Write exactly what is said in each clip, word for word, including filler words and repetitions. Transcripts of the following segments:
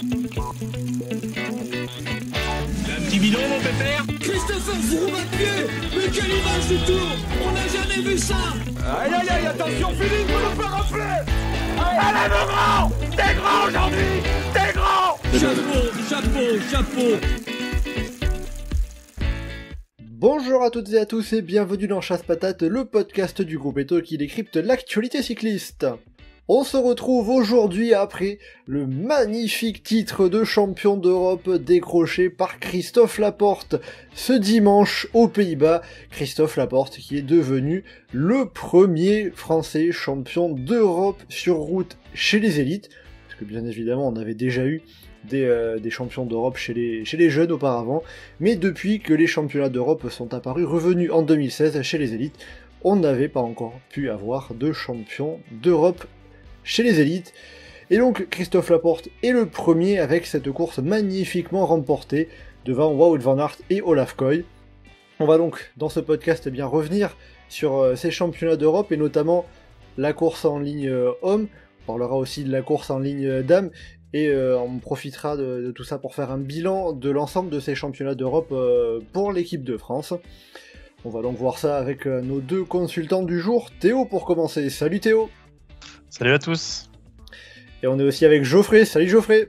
Un petit bidon, mon pépère. Christopher Froome à pied. Mais quelle image du tour. On n'a jamais vu ça. Aïe aïe aïe, attention Philippe, vous nous faire rafler. Allez mon grand, t'es grand aujourd'hui, t'es grand. Chapeau, chapeau, chapeau. Bonjour à toutes et à tous et bienvenue dans Chasse Patate, le podcast du groupe Eto qui décrypte l'actualité cycliste. On se retrouve aujourd'hui après le magnifique titre de champion d'Europe décroché par Christophe Laporte ce dimanche aux Pays-Bas. Christophe Laporte qui est devenu le premier Français champion d'Europe sur route chez les élites, parce que bien évidemment on avait déjà eu des, euh, des champions d'Europe chez les, chez les jeunes auparavant, mais depuis que les championnats d'Europe sont apparus, revenus en deux mille seize chez les élites, on n'avait pas encore pu avoir de champion d'Europe chez les élites. Et donc Christophe Laporte est le premier avec cette course magnifiquement remportée devant Wout van Aert et Olaf Koy. On va donc dans ce podcast eh bien revenir sur euh, ces championnats d'Europe et notamment la course en ligne euh, homme. On parlera aussi de la course en ligne euh, dame et euh, on profitera de, de tout ça pour faire un bilan de l'ensemble de ces championnats d'Europe euh, pour l'équipe de France. On va donc voir ça avec euh, nos deux consultants du jour. Théo pour commencer. Salut Théo. Salut à tous. Et on est aussi avec Geoffrey. Salut Geoffrey.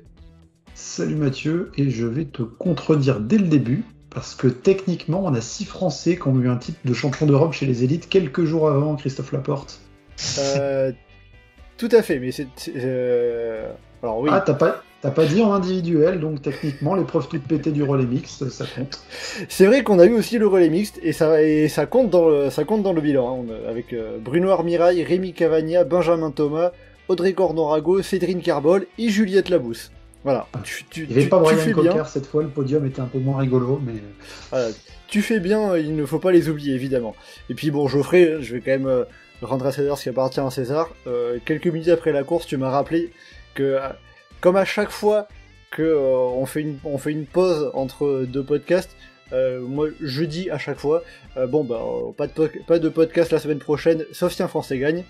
Salut Mathieu, et je vais te contredire dès le début, parce que techniquement, on a six Français qui ont eu un titre de champion d'Europe chez les élites quelques jours avant Christophe Laporte. Euh, tout à fait, mais c'est... Euh... Alors oui. Ah, t'as pas, t'as pas dit en individuel, donc techniquement, l'épreuve toute pétée du relais mixte, ça compte. C'est vrai qu'on a eu aussi le relais mixte, et ça, et ça, compte, dans le, ça compte dans le bilan, hein, on a, avec euh, Bruno Armirail, Rémi Cavagna, Benjamin Thomas, Audrey Cornorago, Cédrine Carbol et Juliette Labousse. Voilà. Tu, tu, il n'y avait tu, pas tu Brian fais Cocker bien. cette fois, le podium était un peu moins rigolo, mais... Voilà. Tu fais bien, il ne faut pas les oublier, évidemment. Et puis bon, Geoffrey, je vais quand même euh, rendre à César ce qui appartient à César. Euh, quelques minutes après la course, tu m'as rappelé que, euh, comme à chaque fois que euh, on, fait une, on fait une pause entre deux podcasts, euh, moi je dis à chaque fois, euh, bon bah, euh, pas, de po- pas de podcast la semaine prochaine, sauf si un Français gagne.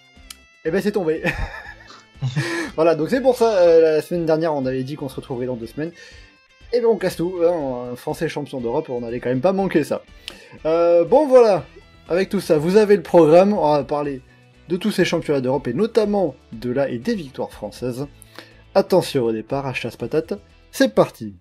Et ben c'est tombé. Voilà, donc c'est pour ça, euh, la semaine dernière on avait dit qu'on se retrouverait dans deux semaines. Et ben on casse tout, hein, un Français champion d'Europe, on allait quand même pas manquer ça. Euh, bon voilà, avec tout ça, vous avez le programme, on va parler de tous ces championnats d'Europe et notamment de la et des victoires françaises. Attention au départ, à chasse patate, c'est parti.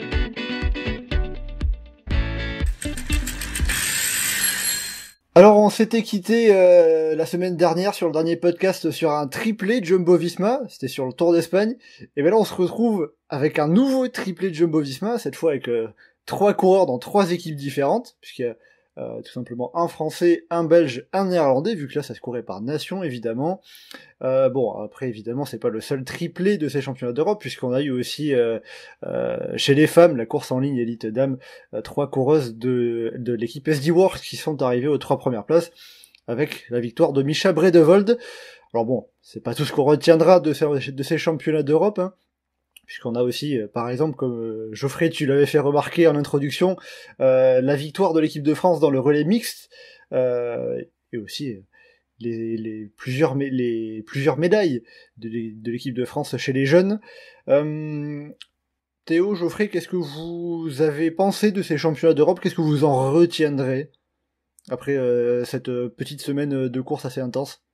Alors on s'était quitté euh, la semaine dernière sur le dernier podcast sur un triplé Jumbo-Visma, c'était sur le Tour d'Espagne, et bien là on se retrouve avec un nouveau triplé Jumbo-Visma, cette fois avec euh, trois coureurs dans trois équipes différentes, puisqu'il y a euh, tout simplement un Français, un Belge, un Néerlandais, vu que là ça se courait par nation évidemment. Euh, bon après évidemment c'est pas le seul triplé de ces championnats d'Europe, puisqu'on a eu aussi euh, euh, chez les femmes la course en ligne élite dames, euh, trois coureuses de, de l'équipe S D Works qui sont arrivées aux trois premières places, avec la victoire de Mischa Bredevold. Alors bon, c'est pas tout ce qu'on retiendra de ces, de ces championnats d'Europe, hein, puisqu'on a aussi, euh, par exemple, comme euh, Geoffrey, tu l'avais fait remarquer en introduction, euh, la victoire de l'équipe de France dans le relais mixte, euh, et aussi euh, les, les, plusieurs, les plusieurs médailles de, de l'équipe de France chez les jeunes. Euh, Théo, Geoffrey, qu'est-ce que vous avez pensé de ces championnats d'Europe? Qu'est-ce que vous en retiendrez après euh, cette petite semaine de course assez intense?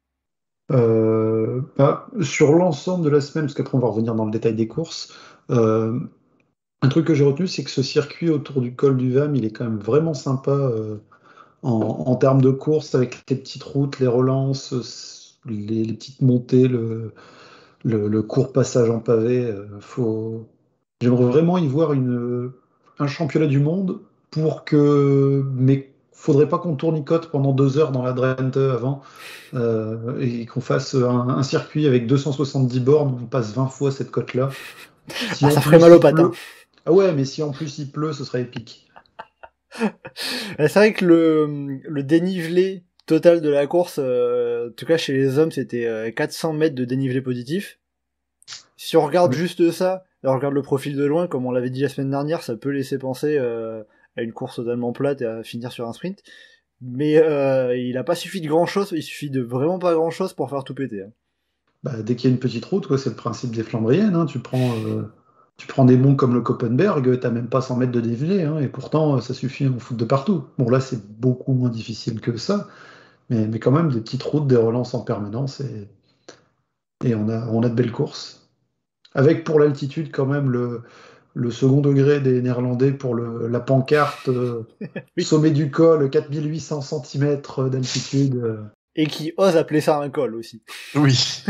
Euh, bah, sur l'ensemble de la semaine, parce qu'après on va revenir dans le détail des courses, euh, un truc que j'ai retenu, c'est que ce circuit autour du col du Vam, il est quand même vraiment sympa euh, en, en termes de course, avec les petites routes, les relances, les, les petites montées, le, le, le court passage en pavé. Euh, faut... J'aimerais vraiment y voir une, un championnat du monde pour que... Mais faudrait pas qu'on tournicote pendant deux heures dans la Drenthe avant euh, et qu'on fasse un, un circuit avec deux cent soixante-dix bornes, on passe vingt fois cette côte-là. Si ah, ça en ferait plus mal aux il pattes. pleut- Hein. Ah ouais, mais si en plus il pleut, ce serait épique. C'est vrai que le, le dénivelé total de la course, euh, en tout cas chez les hommes, c'était euh, quatre cents mètres de dénivelé positif. Si on regarde Oui. juste ça, et on regarde le profil de loin, comme on l'avait dit la semaine dernière, ça peut laisser penser euh, à une course totalement plate et à finir sur un sprint. Mais euh, il a pas suffi de grand chose, il suffit de vraiment pas grand chose pour faire tout péter. Hein. bah, dès qu'il y a une petite route, quoi, c'est le principe des Flandriennes. Hein, tu prends, euh, tu prends des monts comme le Koppenberg, t'as même pas cent mètres de dénivelé, hein, et pourtant euh, ça suffit à en foutre de partout. Bon, là, c'est beaucoup moins difficile que ça, mais, mais quand même des petites routes, des relances en permanence, et, et on a, on a de belles courses. Avec pour l'altitude, quand même, le, le second degré des Néerlandais pour le, la pancarte, euh, Oui. sommet du col, quatre mille huit cents centimètres d'altitude. euh. Et qui ose appeler ça un col aussi. Oui.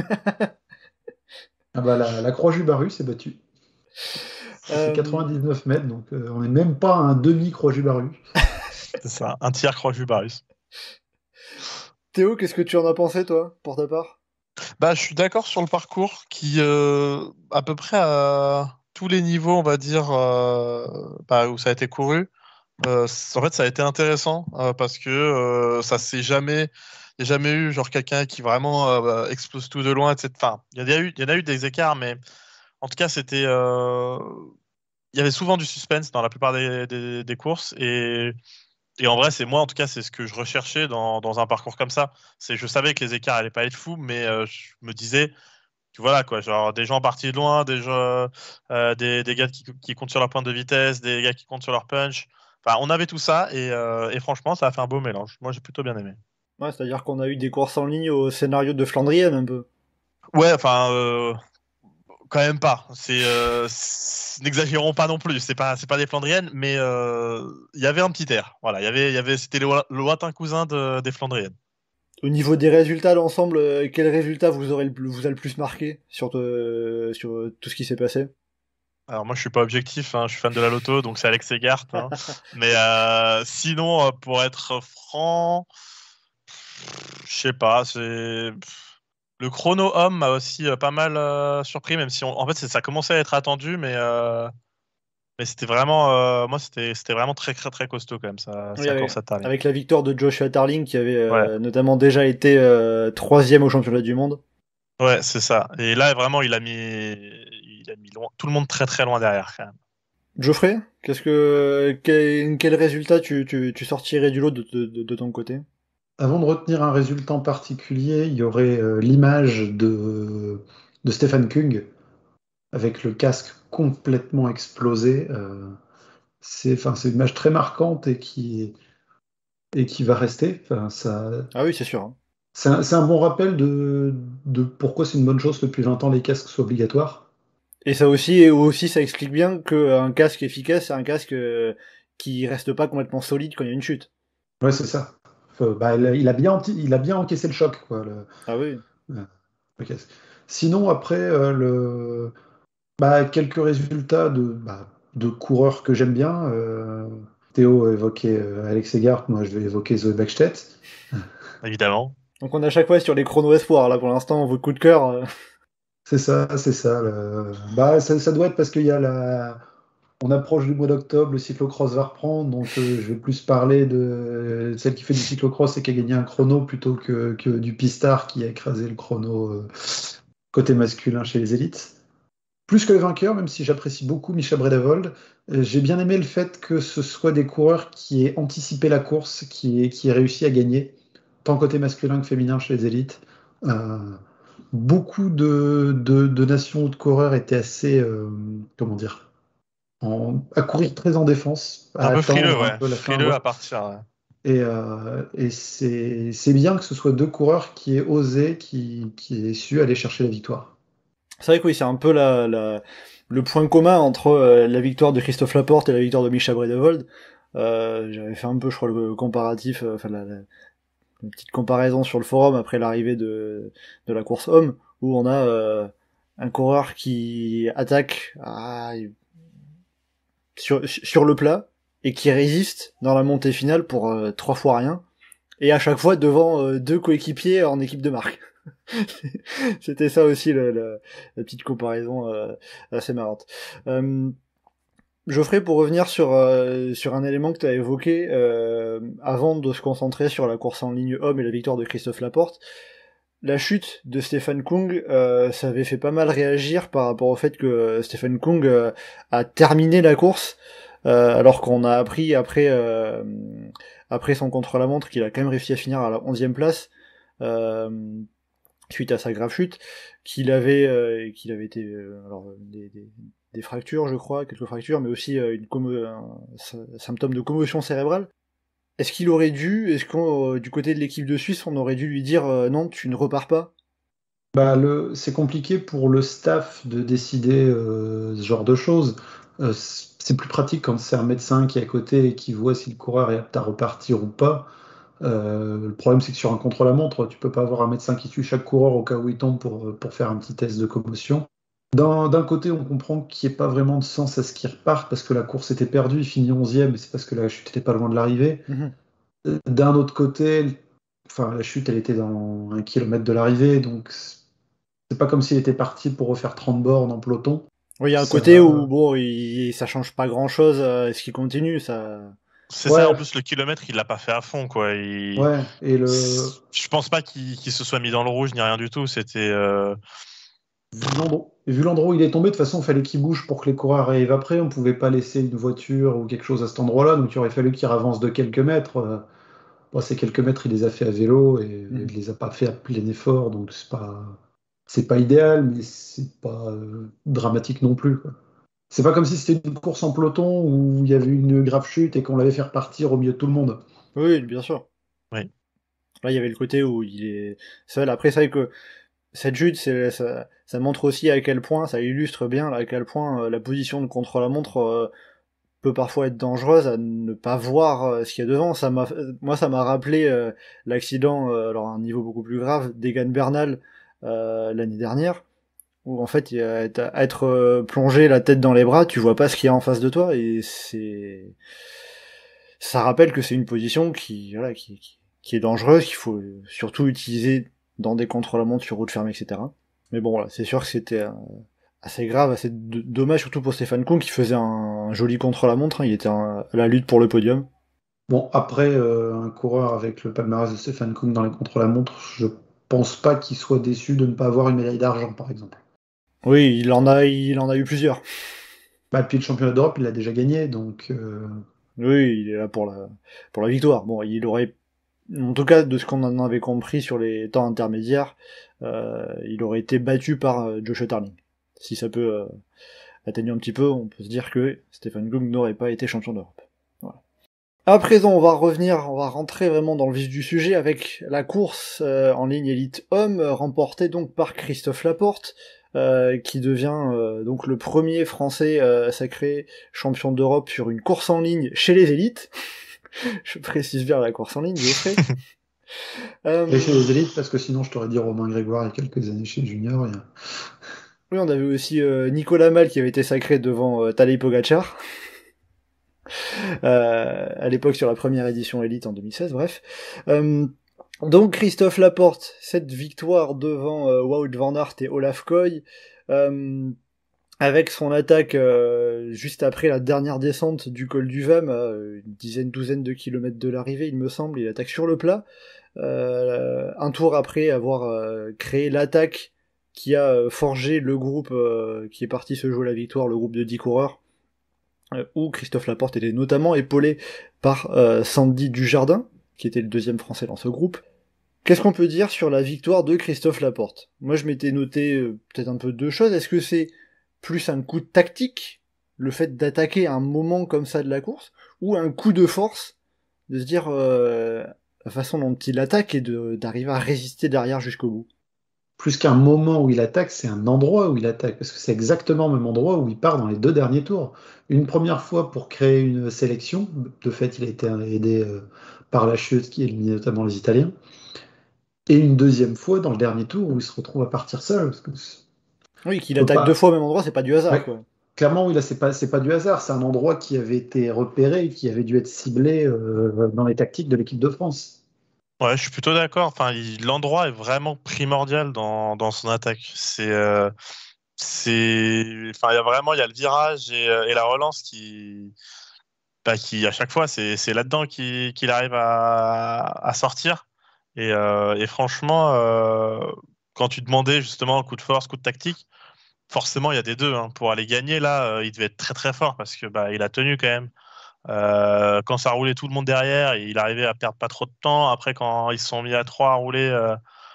Ah bah, la, la Croix-Jubaru s'est battue. Ça fait Euh, quatre-vingt-dix-neuf mètres, donc euh, on n'est même pas à un demi-Croix-Jubaru. C'est ça, un tiers Croix-Jubarus. Théo, qu'est-ce que tu en as pensé, toi, pour ta part? Bah, je suis d'accord sur le parcours qui, euh, à peu près à tous les niveaux, on va dire, euh, bah, où ça a été couru. Euh, c- en fait, ça a été intéressant euh, parce que euh, ça s'est jamais, il n'y a jamais eu genre quelqu'un qui vraiment euh, bah, explose tout de loin, et cetera. Enfin, il y en a eu, il y en a eu des écarts, mais en tout cas, c'était, euh, il y avait souvent du suspense dans la plupart des, des, des courses et Et en vrai, c'est moi, en tout cas, c'est ce que je recherchais dans, dans un parcours comme ça. C'est, je savais que les écarts allaient pas être fous, mais euh, je me disais que voilà, quoi, genre des gens partis de loin, des gens, euh, des, des gars qui, qui comptent sur leur pointe de vitesse, des gars qui comptent sur leur punch. Enfin, on avait tout ça et, euh, et franchement, ça a fait un beau mélange. Moi, j'ai plutôt bien aimé. Ouais, c'est-à-dire qu'on a eu des courses en ligne au scénario de Flandrienne, un peu. Ouais, enfin, euh, quand même pas. C'est, euh, c'est- n'exagérons pas non plus. C'est pas, c'est pas des Flandriennes, mais euh, il y avait un petit air. Voilà, il y avait, il y avait, c'était le, lo- le lointain cousin de- des Flandriennes. Au niveau des résultats d'ensemble, euh, quel résultat vous aurez le, plus- vous a le plus marqué sur, euh, sur euh, tout ce qui s'est passé? Alors moi je suis pas objectif, hein, je suis fan de la loto, donc c'est Alex Segart. Hein. Mais euh, sinon, euh, pour être franc, je sais pas, c'est le chrono homme m'a aussi euh, pas mal euh, surpris, même si on... en fait c'est- ça commençait à être attendu, mais euh, mais c'était vraiment, euh, moi c'était c'était vraiment très très très costaud quand même ça, Oui, sa avec, course à Tarling. avec la victoire de Joshua Tarling, qui avait Ouais, euh, notamment déjà été euh, troisième au championnat du monde. ouais c'est ça. Et là vraiment il a mis il a mis loin... tout le monde très très loin derrière quand même. Geoffrey, qu'est-ce que quel, quel résultat tu, tu, tu sortirais du lot de, de, de, de ton côté? Avant de retenir un résultat en particulier, il y aurait euh, l'image de, de Stefan Kung avec le casque complètement explosé. Euh, c'est, enfin, c'est une image très marquante et qui, et qui va rester. Enfin, ça, Ah oui, c'est sûr. Hein. c'est un, c'est un bon rappel de, de pourquoi c'est une bonne chose que depuis vingt ans les casques soient obligatoires. Et ça aussi, et aussi, ça explique bien qu'un casque efficace, c'est un casque euh, qui reste pas complètement solide quand il y a une chute. Ouais, c'est ça. Enfin, bah, il, a, il a bien, anti- il a bien encaissé le choc, quoi, le, Ah oui. le casque. Sinon, après, euh, le, bah, quelques résultats de, bah, de coureurs que j'aime bien. Euh, Théo évoquait euh, Alex Segart, moi je vais évoquer Zoe Bechstedt. Évidemment. Donc on a chaque fois sur les chronos espoirs, là pour l'instant, vos coups de cœur. euh, C'est ça, c'est ça. le- Bah, ça. Ça doit être parce qu'il y a la... On approche du mois d'octobre, le cyclocross va reprendre, donc euh, je vais plus parler de celle qui fait du cyclocross et qui a gagné un chrono plutôt que, que du pistard qui a écrasé le chrono euh, côté masculin chez les élites. Plus que le vainqueur, même si j'apprécie beaucoup Micha Bredevold, euh, j'ai bien aimé le fait que ce soit des coureurs qui aient anticipé la course, qui aient, qui aient réussi à gagner, tant côté masculin que féminin chez les élites. Euh, beaucoup de, de, de nations ou de coureurs étaient assez, euh, comment dire, en- à courir très en défense, à Un peu frileux, attendre un ouais. peu la fin. Frileux Ouais. à partir. Ouais. Et, euh, et c'est c'est bien que ce soit deux coureurs qui aient osé, qui, qui aient su aller chercher la victoire. C'est vrai que oui, c'est un peu la, la, le point commun entre euh, la victoire de Christophe Laporte et la victoire de Micha Bredevold. Euh, J'avais fait un peu, je crois, le comparatif, euh, enfin la, la, une petite comparaison sur le forum après l'arrivée de, de la course homme, où on a euh, un coureur qui attaque à, sur, sur le plat et qui résiste dans la montée finale pour euh, trois fois rien, et à chaque fois devant euh, deux coéquipiers en équipe de marque. C'était ça aussi le, le, la petite comparaison euh, assez marrante. Euh, Geoffrey, pour revenir sur euh, sur un élément que tu as évoqué euh, avant de se concentrer sur la course en ligne homme et la victoire de Christophe Laporte, la chute de Stefan Kung, euh, ça avait fait pas mal réagir par rapport au fait que Stefan Kung euh, a terminé la course, euh, alors qu'on a appris après euh, après son contre-la-montre qu'il a quand même réussi à finir à la onzième place. Euh, suite à sa grave chute, qu'il avait, euh, qu'il avait été, euh, alors des, des, des fractures, je crois, quelques fractures, mais aussi euh, une commo- un, un symptôme de commotion cérébrale. Est-ce qu'il aurait dû, est-ce qu'on, euh, du côté de l'équipe de Suisse, on aurait dû lui dire euh, non, tu ne repars pas? Bah, le, c'est compliqué pour le staff de décider euh, ce genre de choses. Euh, c'est plus pratique quand c'est un médecin qui est à côté et qui voit si le coureur est apte à repartir ou pas. Euh, le problème, c'est que sur un contre-la-montre, tu peux pas avoir un médecin qui suit chaque coureur au cas où il tombe pour, pour faire un petit test de commotion. D'un, d'un côté, on comprend qu'il n'y ait pas vraiment de sens à ce qu'il reparte parce que la course était perdue, il finit onzième, et c'est parce que la chute était pas loin de l'arrivée. Mhm. Euh, D'un autre côté, enfin, la chute, elle était dans un kilomètre de l'arrivée, donc c'est pas comme s'il était parti pour refaire trente bornes en peloton. Oui, il y a un Ça, côté où bon, il, ça change pas grand-chose. euh, Est-ce qu'il continue ça? C'est ouais, ça, en plus, le kilomètre, il l'a pas fait à fond, quoi. Il... ouais, et le, Je pense pas qu'il qu'il se soit mis dans le rouge ni rien du tout. C'était. euh, vu l'endroit, vu l'endroit où il est tombé, de toute façon, il fallait qu'il bouge pour que les coureurs arrivent après. On pouvait pas laisser une voiture ou quelque chose à cet endroit-là, donc il aurait fallu qu'il avance de quelques mètres. Euh, bon, ces quelques mètres, il les a fait à vélo et Mhm. il les a pas fait à plein effort, donc c'est pas, c'est pas idéal, mais c'est pas euh, dramatique non plus, quoi. C'est pas comme si c'était une course en peloton où il y avait une grave chute et qu'on l'avait fait repartir au milieu de tout le monde. Oui, bien sûr. Oui. Là, il y avait le côté où il est seul. Après, c'est vrai que cette chute, c'est, ça, ça montre aussi à quel point, ça illustre bien à quel point euh, la position de contre-la-montre euh, peut parfois être dangereuse à ne pas voir euh, ce qu'il y a devant. Ça m'a, moi, ça m'a rappelé euh, l'accident, euh, alors à un niveau beaucoup plus grave, d'Egan Bernal euh, l'année dernière, où en fait, il y a, à être euh, plongé la tête dans les bras, tu vois pas ce qu'il y a en face de toi, et c'est, ça rappelle que c'est une position qui, voilà, qui, qui, qui est dangereuse, qu'il faut surtout utiliser dans des contre-la-montre sur route fermée, et cetera. Mais bon, voilà, c'est sûr que c'était euh, assez grave, assez d- dommage, surtout pour Stéphane Kuhn qui faisait un, un joli contre-la-montre, hein, il était un- à la lutte pour le podium. Bon, après, euh, un coureur avec le palmarès de Stefan Kung dans les contre-la-montre, je pense pas qu'il soit déçu de ne pas avoir une médaille d'argent, par exemple. Oui, il en a, il en a eu plusieurs. Bah, puis le championnat d'Europe, il l'a déjà gagné, donc euh, Oui, il est là pour la, pour la victoire. Bon, il aurait, en tout cas, de ce qu'on en avait compris sur les temps intermédiaires, euh, il aurait été battu par euh, Joshua Tarling. Si ça peut euh, atténuer un petit peu, on peut se dire que Stefan Kung n'aurait pas été champion d'Europe. Voilà. À présent, on va revenir, on va rentrer vraiment dans le vif du sujet avec la course euh, en ligne élite homme, euh, remportée donc par Christophe Laporte, euh, qui devient euh, donc le premier Français euh, sacré champion d'Europe sur une course en ligne chez les élites. Je précise bien la course en ligne, je ferai. euh, et chez les élites, parce que sinon je t'aurais dit Romain Grégoire il y a quelques années chez Junior. il y a- oui, on avait aussi euh, Nicolas Mal qui avait été sacré devant euh, Tadej Pogacar. Euh, à l'époque sur la première édition élite en deux mille seize, bref. Euh, donc Christophe Laporte, cette victoire devant euh, Wout van Aert et Olaf Koy, euh, avec son attaque euh, juste après la dernière descente du col du Vam, à une dizaine, douzaine de kilomètres de l'arrivée, il me semble, il attaque sur le plat, euh, un tour après avoir euh, créé l'attaque qui a euh, forgé le groupe euh, qui est parti se jouer la victoire, le groupe de dix coureurs, où Christophe Laporte était notamment épaulé par euh, Sandy Dujardin, qui était le deuxième français dans ce groupe. Qu'est-ce qu'on peut dire sur la victoire de Christophe Laporte? Moi, je m'étais noté euh, peut-être un peu deux choses. Est-ce que c'est plus un coup de tactique, le fait d'attaquer à un moment comme ça de la course, ou un coup de force, de se dire euh, la façon dont il attaque et de, d'arriver à résister derrière jusqu'au bout? Plus qu'un moment où il attaque, c'est un endroit où il attaque, parce que c'est exactement le même endroit où il part dans les deux derniers tours. Une première fois pour créer une sélection, de fait il a été aidé euh, par la chute qui éliminait notamment les Italiens, et une deuxième fois dans le dernier tour où il se retrouve à partir seul, parce que Oui, qu'il peut attaque deux pas. fois au même endroit, c'est pas du hasard, Ouais, quoi. clairement, oui, là, c'est pas, c'est pas du hasard, c'est un endroit qui avait été repéré, et qui avait dû être ciblé euh, dans les tactiques de l'équipe de France. Ouais, je suis plutôt d'accord. Enfin, il- l'endroit est vraiment primordial dans, dans son attaque. C'est, euh, c'est, enfin, il y a vraiment, il y a le virage et, euh, et la relance qui, bah, qui à chaque fois, c'est, c'est là-dedans qu'il, qu'il arrive à, à sortir. Et, euh, et franchement, euh, quand tu demandais justement coup de force, coup de tactique, forcément, il y a des deux. Hein. Pour aller gagner, là, euh, il devait être très très fort parce que bah, il a tenu quand même. Euh, quand ça roulait tout le monde derrière, il arrivait à perdre pas trop de temps. Après, quand ils se sont mis à trois à rouler, euh,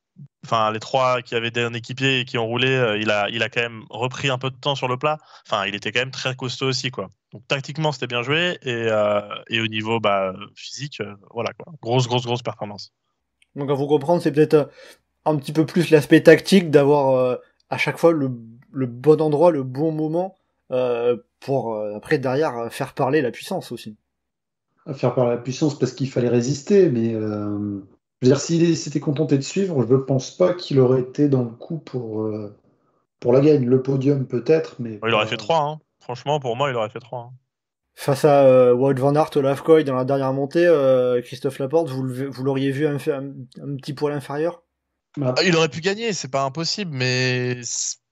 enfin les trois qui avaient un équipier et qui ont roulé, euh, il a, il a quand même repris un peu de temps sur le plat. Enfin, il était quand même très costaud aussi, quoi. Donc tactiquement, c'était bien joué et, euh, et au niveau bah, physique, euh, voilà quoi, grosse, grosse, grosse performance. Donc à vous comprendre, c'est peut-être euh, un petit peu plus l'aspect tactique d'avoir euh, à chaque fois le, le bon endroit, le bon moment euh, pour euh, après derrière faire parler la puissance aussi. À faire par la puissance parce qu'il fallait résister, mais euh, je veux dire, s'il s'était contenté de suivre, je ne pense pas qu'il aurait été dans le coup pour, euh, pour la gagne. Le podium peut-être, mais Il aurait fait pas... trois, hein. Franchement, pour moi, il aurait fait trois. Hein. Face à euh, Wout van Aert, Olaf Koy dans la dernière montée, euh, Christophe Laporte, vous, le- vous l'auriez vu un, un, un petit poil inférieur? Bah, Il aurait pu gagner, c'est pas impossible, mais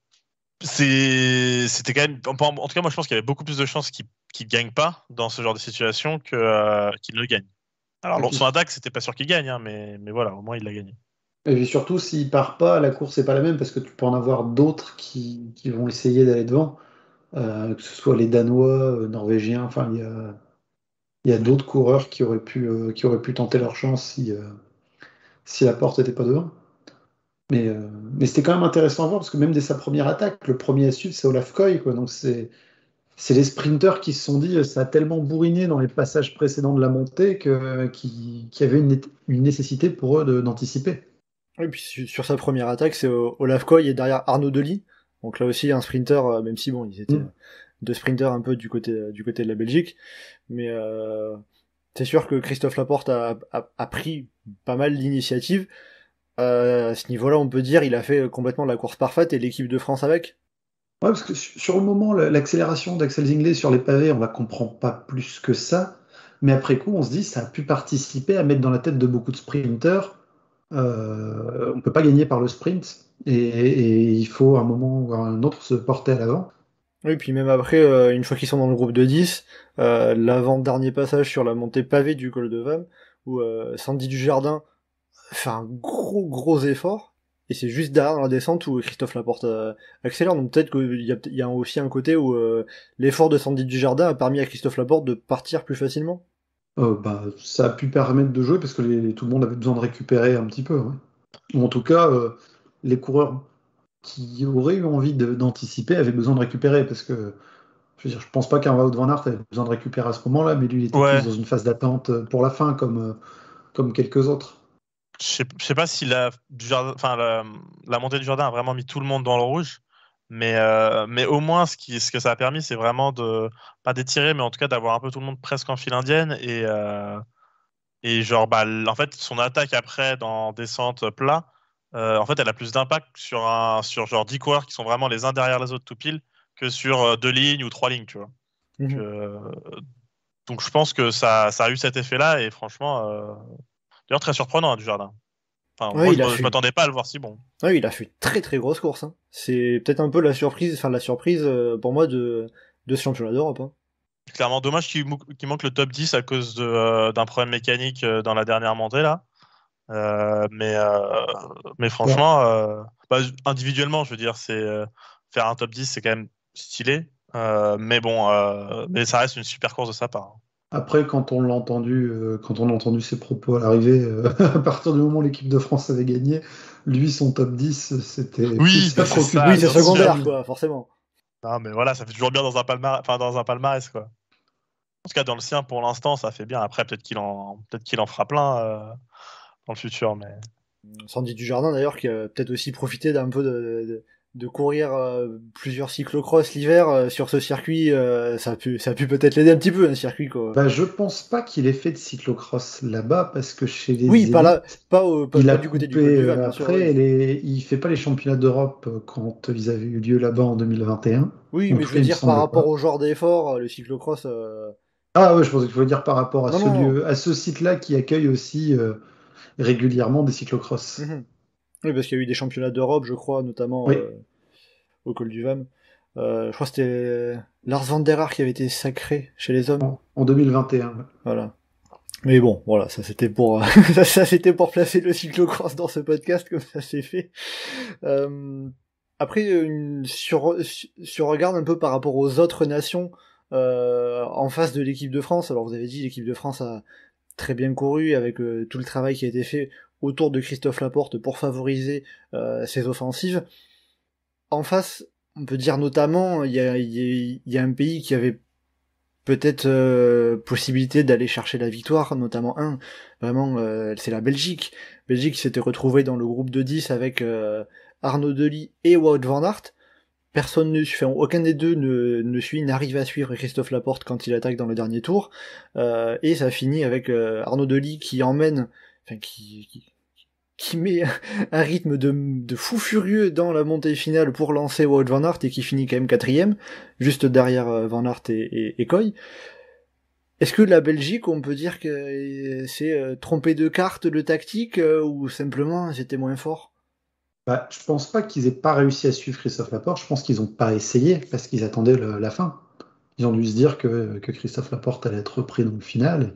c'est c'était quand même. En tout cas, moi, je pense qu'il y avait beaucoup plus de chances qu'il qu'il gagne pas dans ce genre de situation que euh, qu'il ne gagne. Alors, et puis, son attaque, c'était pas sûr qu'il gagne, hein, mais, mais voilà, au moins, il l'a gagné. et puis surtout, s'il part pas, la course n'est pas la même parce que tu peux en avoir d'autres qui, qui vont essayer d'aller devant, euh, que ce soit les Danois, euh, Norvégiens, enfin, il y a, il y a d'autres coureurs qui auraient pu, euh, qui auraient pu tenter leur chance si, euh, si la porte n'était pas devant. Mais, euh, mais c'était quand même intéressant à voir parce que même dès sa première attaque, le premier à suivre, c'est Olaf Koy, quoi. Donc c'est c'est les sprinteurs qui se sont dit, euh, ça a tellement bourriné dans les passages précédents de la montée que, qu'il qu'il y avait une, une nécessité pour eux de- d'anticiper. Et puis sur, sur sa première attaque, c'est euh, Olaf Koy et derrière Arnaud Delis. Donc là aussi un sprinter, euh, même si bon, ils étaient Mm. deux sprinters un peu du côté euh, du côté de la Belgique, mais euh, c'est sûr que Christophe Laporte a, a, a pris pas mal l'initiative. Euh, à ce niveau-là, on peut dire il a fait complètement la course parfaite et l'équipe de France avec. Ouais, parce que su- sur le moment, la- l'accélération d'Axel Zinglet sur les pavés, on la comprend pas plus que ça. Mais après coup, on se dit, ça a pu participer à mettre dans la tête de beaucoup de sprinteurs. Euh, on peut pas gagner par le sprint. Et, et il faut à un moment ou à un autre se porter à l'avant. Oui, puis même après, euh, une fois qu'ils sont dans le groupe de dix, euh, l'avant-dernier passage sur la montée pavée du col de Vannes, où euh, Sandy Dujardin fait un gros gros effort, et c'est juste derrière dans la descente où Christophe Laporte euh, accélère, donc peut-être qu'il y a, il y a aussi un côté où euh, l'effort de Sandy Dujardin a permis à Christophe Laporte de partir plus facilement. Euh, bah, ça a pu permettre de jouer parce que les- tout le monde avait besoin de récupérer un petit peu, ouais. Ou en tout cas, euh, les coureurs qui auraient eu envie de- d'anticiper avaient besoin de récupérer parce que je veux dire, je pense pas qu'un Wout van Aert avait besoin de récupérer à ce moment-là, mais lui, il était plus Ouais, dans une phase d'attente pour la fin, comme, euh, comme quelques autres. je sais, je sais pas si la, du jardin, enfin, la, la montée du jardin a vraiment mis tout le monde dans le rouge, mais, euh, mais au moins, ce, qui, ce que ça a permis, c'est vraiment de, pas d'étirer, mais en tout cas d'avoir un peu tout le monde presque en file indienne. Et, euh, et genre, bah, l- en fait, son attaque après, dans descente plat, euh, en fait, elle a plus d'impact sur, un, sur genre dix coureurs qui sont vraiment les uns derrière les autres tout pile que sur euh, deux lignes ou trois lignes, tu vois. Donc, Mhm. euh, donc je pense que ça, ça a eu cet effet-là, et franchement, euh, d'ailleurs, très surprenant, hein, du jardin. Enfin, Ouais, moi, je il a me- je fait, m'attendais pas à le voir si bon. ouais, il a fait une très très grosse course. Hein. C'est peut-être un peu la surprise, enfin la surprise euh, pour moi de, de ce championnat d'Europe. Hein. Clairement, dommage qu'il mou- qu'il manque le top dix à cause de, euh, d'un problème mécanique euh, dans la dernière montée, là. Euh, mais, euh, mais Bon, franchement, euh, bah, individuellement, je veux dire, c'est euh, faire un top dix, c'est quand même stylé. Euh, mais bon, euh, mais ça reste une super course de sa part. Hein. après, quand on l'a entendu, euh, quand on a entendu ses propos à l'arrivée, euh, à partir du moment où l'équipe de France avait gagné, lui, son top dix, c'était plus Oui, sa bah, c'est ça, préoccupation. Oui, c'est bien sûr. secondaire, quoi, forcément. Non, mais voilà, ça fait toujours bien dans un palmarès, enfin, dans un palmarès, quoi. En tout cas, dans le sien, pour l'instant, ça fait bien. Après, peut-être qu'il en, peut-être qu'il en fera plein euh, dans le futur, mais. Sandy Dujardin d'ailleurs qui a peut-être aussi profité d'un peu de, de, de courir euh, plusieurs cyclocross l'hiver euh, sur ce circuit, euh, ça a pu, ça a pu peut-être l'aider un petit peu un circuit quoi. Bah, je pense pas qu'il ait fait de cyclocross là-bas parce que chez les Oui, pas là, élites, pas, au, pas, il pas a du côté du coupé col du Van, euh, bien sûr. après. Oui, Les... Il fait pas les championnats d'Europe euh, quand ils avaient eu lieu là-bas en deux mille vingt et un. oui, En mais tout je cas, veux il me dire par semble rapport pas. au genre d'effort, euh, le cyclocross. Euh... Ah ouais, je pensais qu'il fallait dire par rapport à Non, ce non, non. lieu, à ce site-là qui accueille aussi euh, régulièrement des cyclocross. Mhm. Oui, parce qu'il y a eu des championnats d'Europe, je crois, notamment Oui, euh, au col du Van. Euh, je crois que c'était Lars van der Haar qui avait été sacré chez les hommes. en, en deux mille vingt et un. Ouais. Voilà. Mais bon, voilà, ça c'était pour ça, ça, c'était pour placer le cyclocross dans ce podcast comme ça s'est fait. Euh, après, une, sur, sur regarde un peu par rapport aux autres nations euh, en face de l'équipe de France. Alors vous avez dit l'équipe de France a, très bien couru, avec euh, tout le travail qui a été fait autour de Christophe Laporte pour favoriser euh, ses offensives. En face, on peut dire notamment, il y a, y, a, y a un pays qui avait peut-être euh, possibilité d'aller chercher la victoire, notamment un, vraiment, euh, c'est la Belgique. Belgique qui s'était retrouvée dans le groupe de dix avec euh, Arnaud Delis et Wout van Aert. Personne ne suit, enfin, aucun des deux ne, ne suit, n'arrive à suivre Christophe Laporte quand il attaque dans le dernier tour. Euh, et ça finit avec euh, Arnaud Delis qui emmène, enfin, qui, qui, qui met un rythme de, de fou furieux dans la montée finale pour lancer Wout van Aert et qui finit quand même quatrième, juste derrière euh, Van Aert et, et, et Koy. Est-ce que la Belgique, on peut dire que c'est euh, trompé de carte, de tactique, euh, ou simplement c'était moins fort? Bah, je pense pas qu'ils aient pas réussi à suivre Christophe Laporte, je pense qu'ils ont pas essayé parce qu'ils attendaient le, la fin. Ils ont dû se dire que, que Christophe Laporte allait être repris dans le final,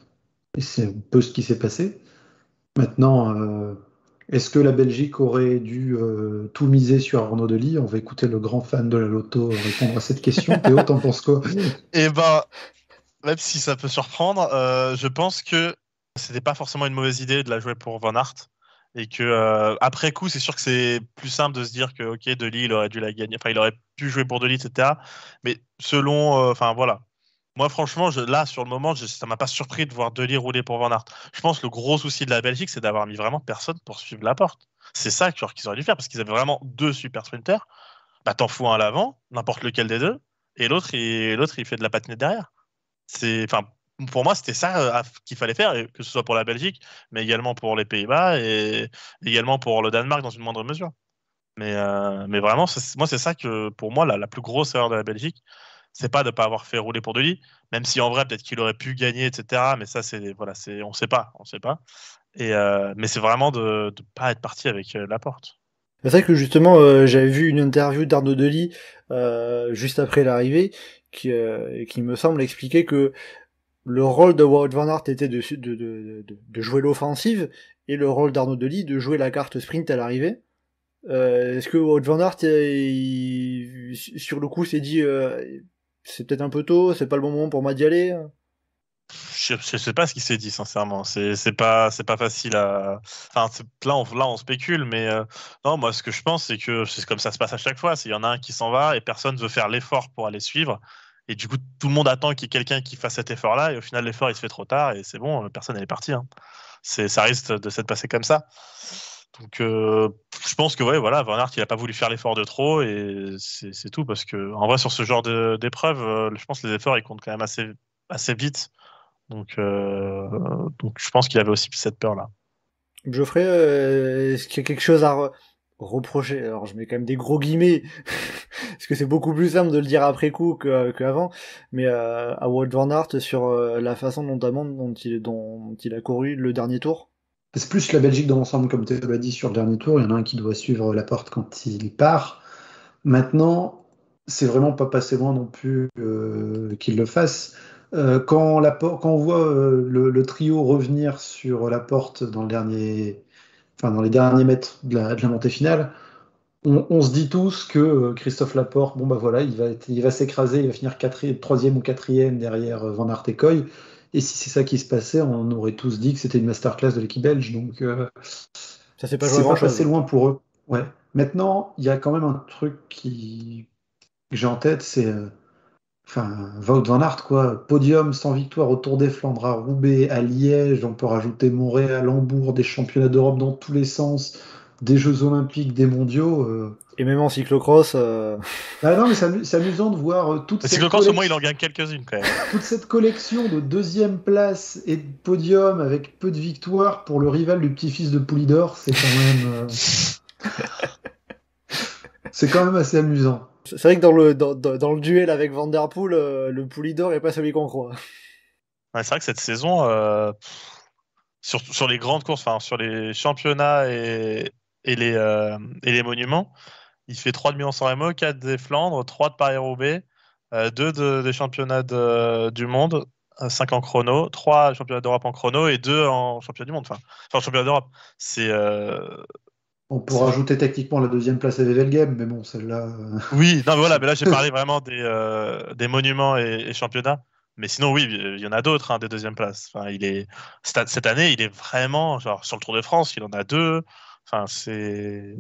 et c'est un peu ce qui s'est passé. Maintenant, euh, est-ce que la Belgique aurait dû euh, tout miser sur Arnaud Delis? On va écouter le grand fan de la Loto répondre à cette question. Théo, t'en penses quoi? Eh ben, même si ça peut surprendre, euh, je pense que c'était pas forcément une mauvaise idée de la jouer pour Van Aert. Et que euh, après coup, c'est sûr que c'est plus simple de se dire que ok, Delis, il aurait dû la gagner, enfin, il aurait pu jouer pour Delis, et cetera. Mais selon, enfin euh, voilà. Moi, franchement, je, là, sur le moment, je, ça m'a pas surpris de voir Delis rouler pour Van Aert. Je pense que le gros souci de la Belgique, c'est d'avoir mis vraiment personne pour suivre Laporte. C'est ça qu'ils auraient dû faire, parce qu'ils avaient vraiment deux super sprinters. Bah, t'en fous un à l'avant, n'importe lequel des deux, et l'autre, il, l'autre, il fait de la patinette derrière. C'est, enfin, pour moi, c'était ça euh, qu'il fallait faire, et que ce soit pour la Belgique, mais également pour les Pays-Bas et également pour le Danemark dans une moindre mesure. Mais, euh, mais vraiment, c'est, moi, c'est ça que, pour moi, la, la plus grosse erreur de la Belgique, c'est pas de ne pas avoir fait rouler pour Delis, même si en vrai, peut-être qu'il aurait pu gagner, et cetera. Mais ça, c'est, voilà, c'est, on sait pas, on sait pas. Et, euh, mais c'est vraiment de ne pas être parti avec euh, Laporte. C'est vrai que justement, euh, j'avais vu une interview d'Arnaud Delis euh, juste après l'arrivée, qui, euh, qui me semble expliquer que le rôle de Wout van Aert était de, de, de, de, de jouer l'offensive, et le rôle d'Arnaud Delis de jouer la carte sprint à l'arrivée. Euh, est-ce que Wout van Aert, il, sur le coup, s'est dit euh, c'est peut-être un peu tôt, c'est pas le bon moment pour moi d'y aller? Je, je sais pas ce qu'il s'est dit, sincèrement. C'est, c'est pas, c'est pas facile à. Enfin, là, on, là, on spécule, mais euh, non, moi, ce que je pense, c'est que c'est comme ça se passe à chaque fois. C'est il y en a un qui s'en va et personne veut faire l'effort pour aller suivre. Et du coup, tout le monde attend qu'il y ait quelqu'un qui fasse cet effort-là. Et au final, l'effort, il se fait trop tard. Et c'est bon, personne n'est parti. Hein. C'est, ça risque de s'être passé comme ça. Donc, euh, je pense que ouais, voilà, Van Aert, il n'a pas voulu faire l'effort de trop. Et c'est, c'est tout. Parce que, en vrai, sur ce genre de, d'épreuve, euh, je pense que les efforts, ils comptent quand même assez, assez vite. Donc, euh, donc, je pense qu'il avait aussi cette peur-là. Geoffrey, euh, est-ce qu'il y a quelque chose à re- reprocher? Alors, je mets quand même des gros guillemets, parce que c'est beaucoup plus simple de le dire après coup que, qu'avant, mais euh, à Wout van Aert sur euh, la façon notamment dont il, dont il a couru le dernier tour? C'est plus la Belgique dans l'ensemble, comme tu l'as dit sur le dernier tour. Il y en a un qui doit suivre Laporte quand il part. Maintenant, c'est vraiment pas passé loin non plus euh, qu'il le fasse. Euh, quand, la, quand on voit euh, le, le trio revenir sur Laporte dans, le dernier, enfin, dans les derniers mètres de la, de la montée finale, on, on se dit tous que euh, Christophe Laporte, bon bah voilà, il va, être, il va s'écraser, il va finir quatrième, troisième ou quatrième derrière euh, Van Aert et Koy. Et si c'est ça qui se passait, on aurait tous dit que c'était une masterclass de l'équipe belge. Donc, euh, ça s'est pas c'est joué pas passé loin pour eux. Ouais. Maintenant, il y a quand même un truc qui, que j'ai en tête, c'est euh, enfin, Wout van Aert, quoi. Podium sans victoire au Tour des Flandres, à Roubaix, à Liège. On peut rajouter Montréal, Hambourg, des championnats d'Europe dans tous les sens, des Jeux Olympiques, des mondiaux. Euh... Et même en cyclocross. Euh... Ah non, mais c'est, amu- c'est amusant de voir euh, toute Le cette cyclocross, collec- au moins, il en gagne quelques-unes quand même. toute cette collection de deuxième place et de podium avec peu de victoires pour le rival du petit-fils de Poulidor. C'est quand même, euh, c'est quand même assez amusant. C'est vrai que dans le, dans, dans, dans le duel avec Van Der Poel, euh, le Poulidor est pas celui qu'on croit. Ouais, c'est vrai que cette saison, euh, sur, sur les grandes courses, enfin, sur les championnats et, et, les, euh, et les monuments, il fait trois de Milan-San Remo, quatre des Flandres, trois de Paris-Roubaix, euh, deux de, des championnats de, du monde, cinq en chrono, trois championnats d'Europe en chrono et deux en championnat du monde. Enfin, enfin championnat d'Europe. C'est. Euh... On peut rajouter techniquement la deuxième place à Wevelgem, mais bon, celle-là. euh, Oui, non, mais voilà, mais là j'ai parlé vraiment des, euh, des monuments et, et championnats. Mais sinon, oui, il y en a d'autres, hein, des deuxièmes places. Enfin, il est cette cette année, il est vraiment genre sur le Tour de France, il en a deux. Enfin, c'est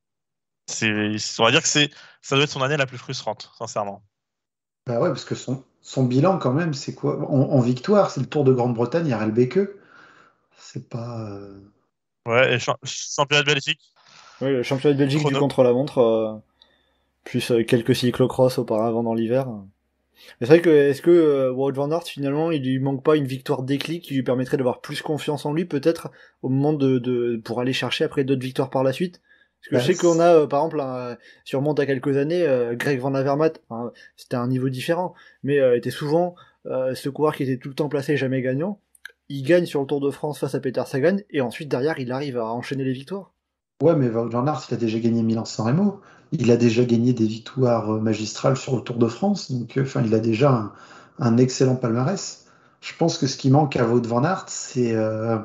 c'est on va dire que c'est ça doit être son année la plus frustrante, sincèrement. Bah ouais, parce que son, son bilan, quand même, c'est quoi? En, en victoire, c'est le Tour de Grande-Bretagne, il y a Ralbeke. C'est pas. euh, Ouais, et cha- championnat de Belgique, Oui, le championnat de Belgique du chrono. contre-la-montre, euh, plus euh, quelques cyclocross auparavant dans l'hiver. Mais c'est vrai que, est-ce que euh, Wout van Aert, finalement, il lui manque pas une victoire déclic qui lui permettrait d'avoir plus confiance en lui, peut-être, au moment de, de pour aller chercher après d'autres victoires par la suite? Parce que je bah, sais qu'on a, euh, par exemple, un, si on remonte à quelques années, euh, Greg Van Avermaet, hein, c'était un niveau différent, mais euh, était souvent euh, ce coureur qui était tout le temps placé, jamais gagnant. Il gagne sur le Tour de France face à Peter Sagan, et ensuite, derrière, il arrive à enchaîner les victoires. Ouais, mais Wout van Aert, il a déjà gagné Milan-San Remo. Il a déjà gagné des victoires euh, magistrales sur le Tour de France. Donc, euh, enfin, il a déjà un, un excellent palmarès. Je pense que ce qui manque à Wout van Aert, c'est euh,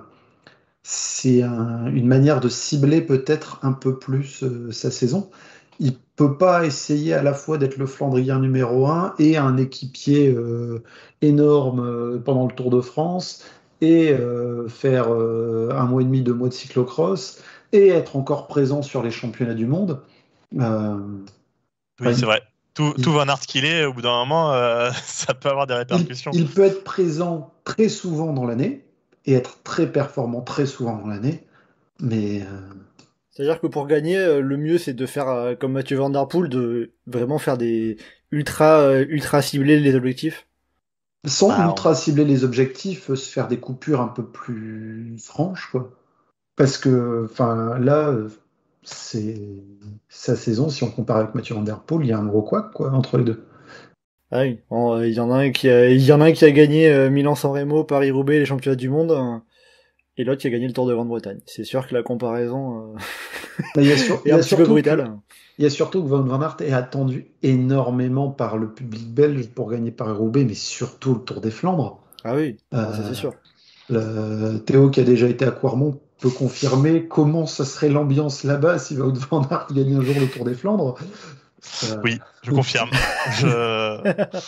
c'est un- une manière de cibler peut-être un peu plus euh, sa saison. Il peut pas essayer à la fois d'être le Flandrien numéro un et un équipier euh, énorme euh, pendant le Tour de France et euh, faire euh, un mois et demi, deux mois de cyclocross et être encore présent sur les championnats du monde. Euh, Oui, enfin, c'est vrai. Tout, il, tout Van Aert qu'il est, au bout d'un moment, euh, ça peut avoir des il- répercussions. il peut être présent très souvent dans l'année et être très performant très souvent dans l'année, mais euh, C'est-à-dire que pour gagner, euh, le mieux c'est de faire euh, comme Mathieu Van Der Poel, de vraiment faire des ultra euh, ultra cibler les objectifs. sans Bah, on- ultra cibler les objectifs, euh, se faire des coupures un peu plus franches, quoi. Parce que, enfin, là, euh, c'est sa saison, si on compare avec Mathieu Van Der Poel, il y a un gros couac, quoi, entre les deux. Ah oui, bon, euh, il y en a un qui a, il y en a un qui a gagné euh, Milan-San Remo, Paris-Roubaix, les championnats du monde, euh, et l'autre qui a gagné le Tour de Grande-Bretagne. C'est sûr que la comparaison euh, Mais il y a, sur- il est y un a petit peu surtout que, brutale. il y a surtout que Wout van Aert est attendu énormément par le public belge pour gagner Paris-Roubaix, mais surtout le Tour des Flandres. Ah oui, ah, ça c'est Euh, sûr. le- Théo, qui a déjà été à Quarmont, peut confirmer comment ça serait l'ambiance là-bas si Wout van Aert gagne un jour le Tour des Flandres. Euh, Oui, je confirme. Je...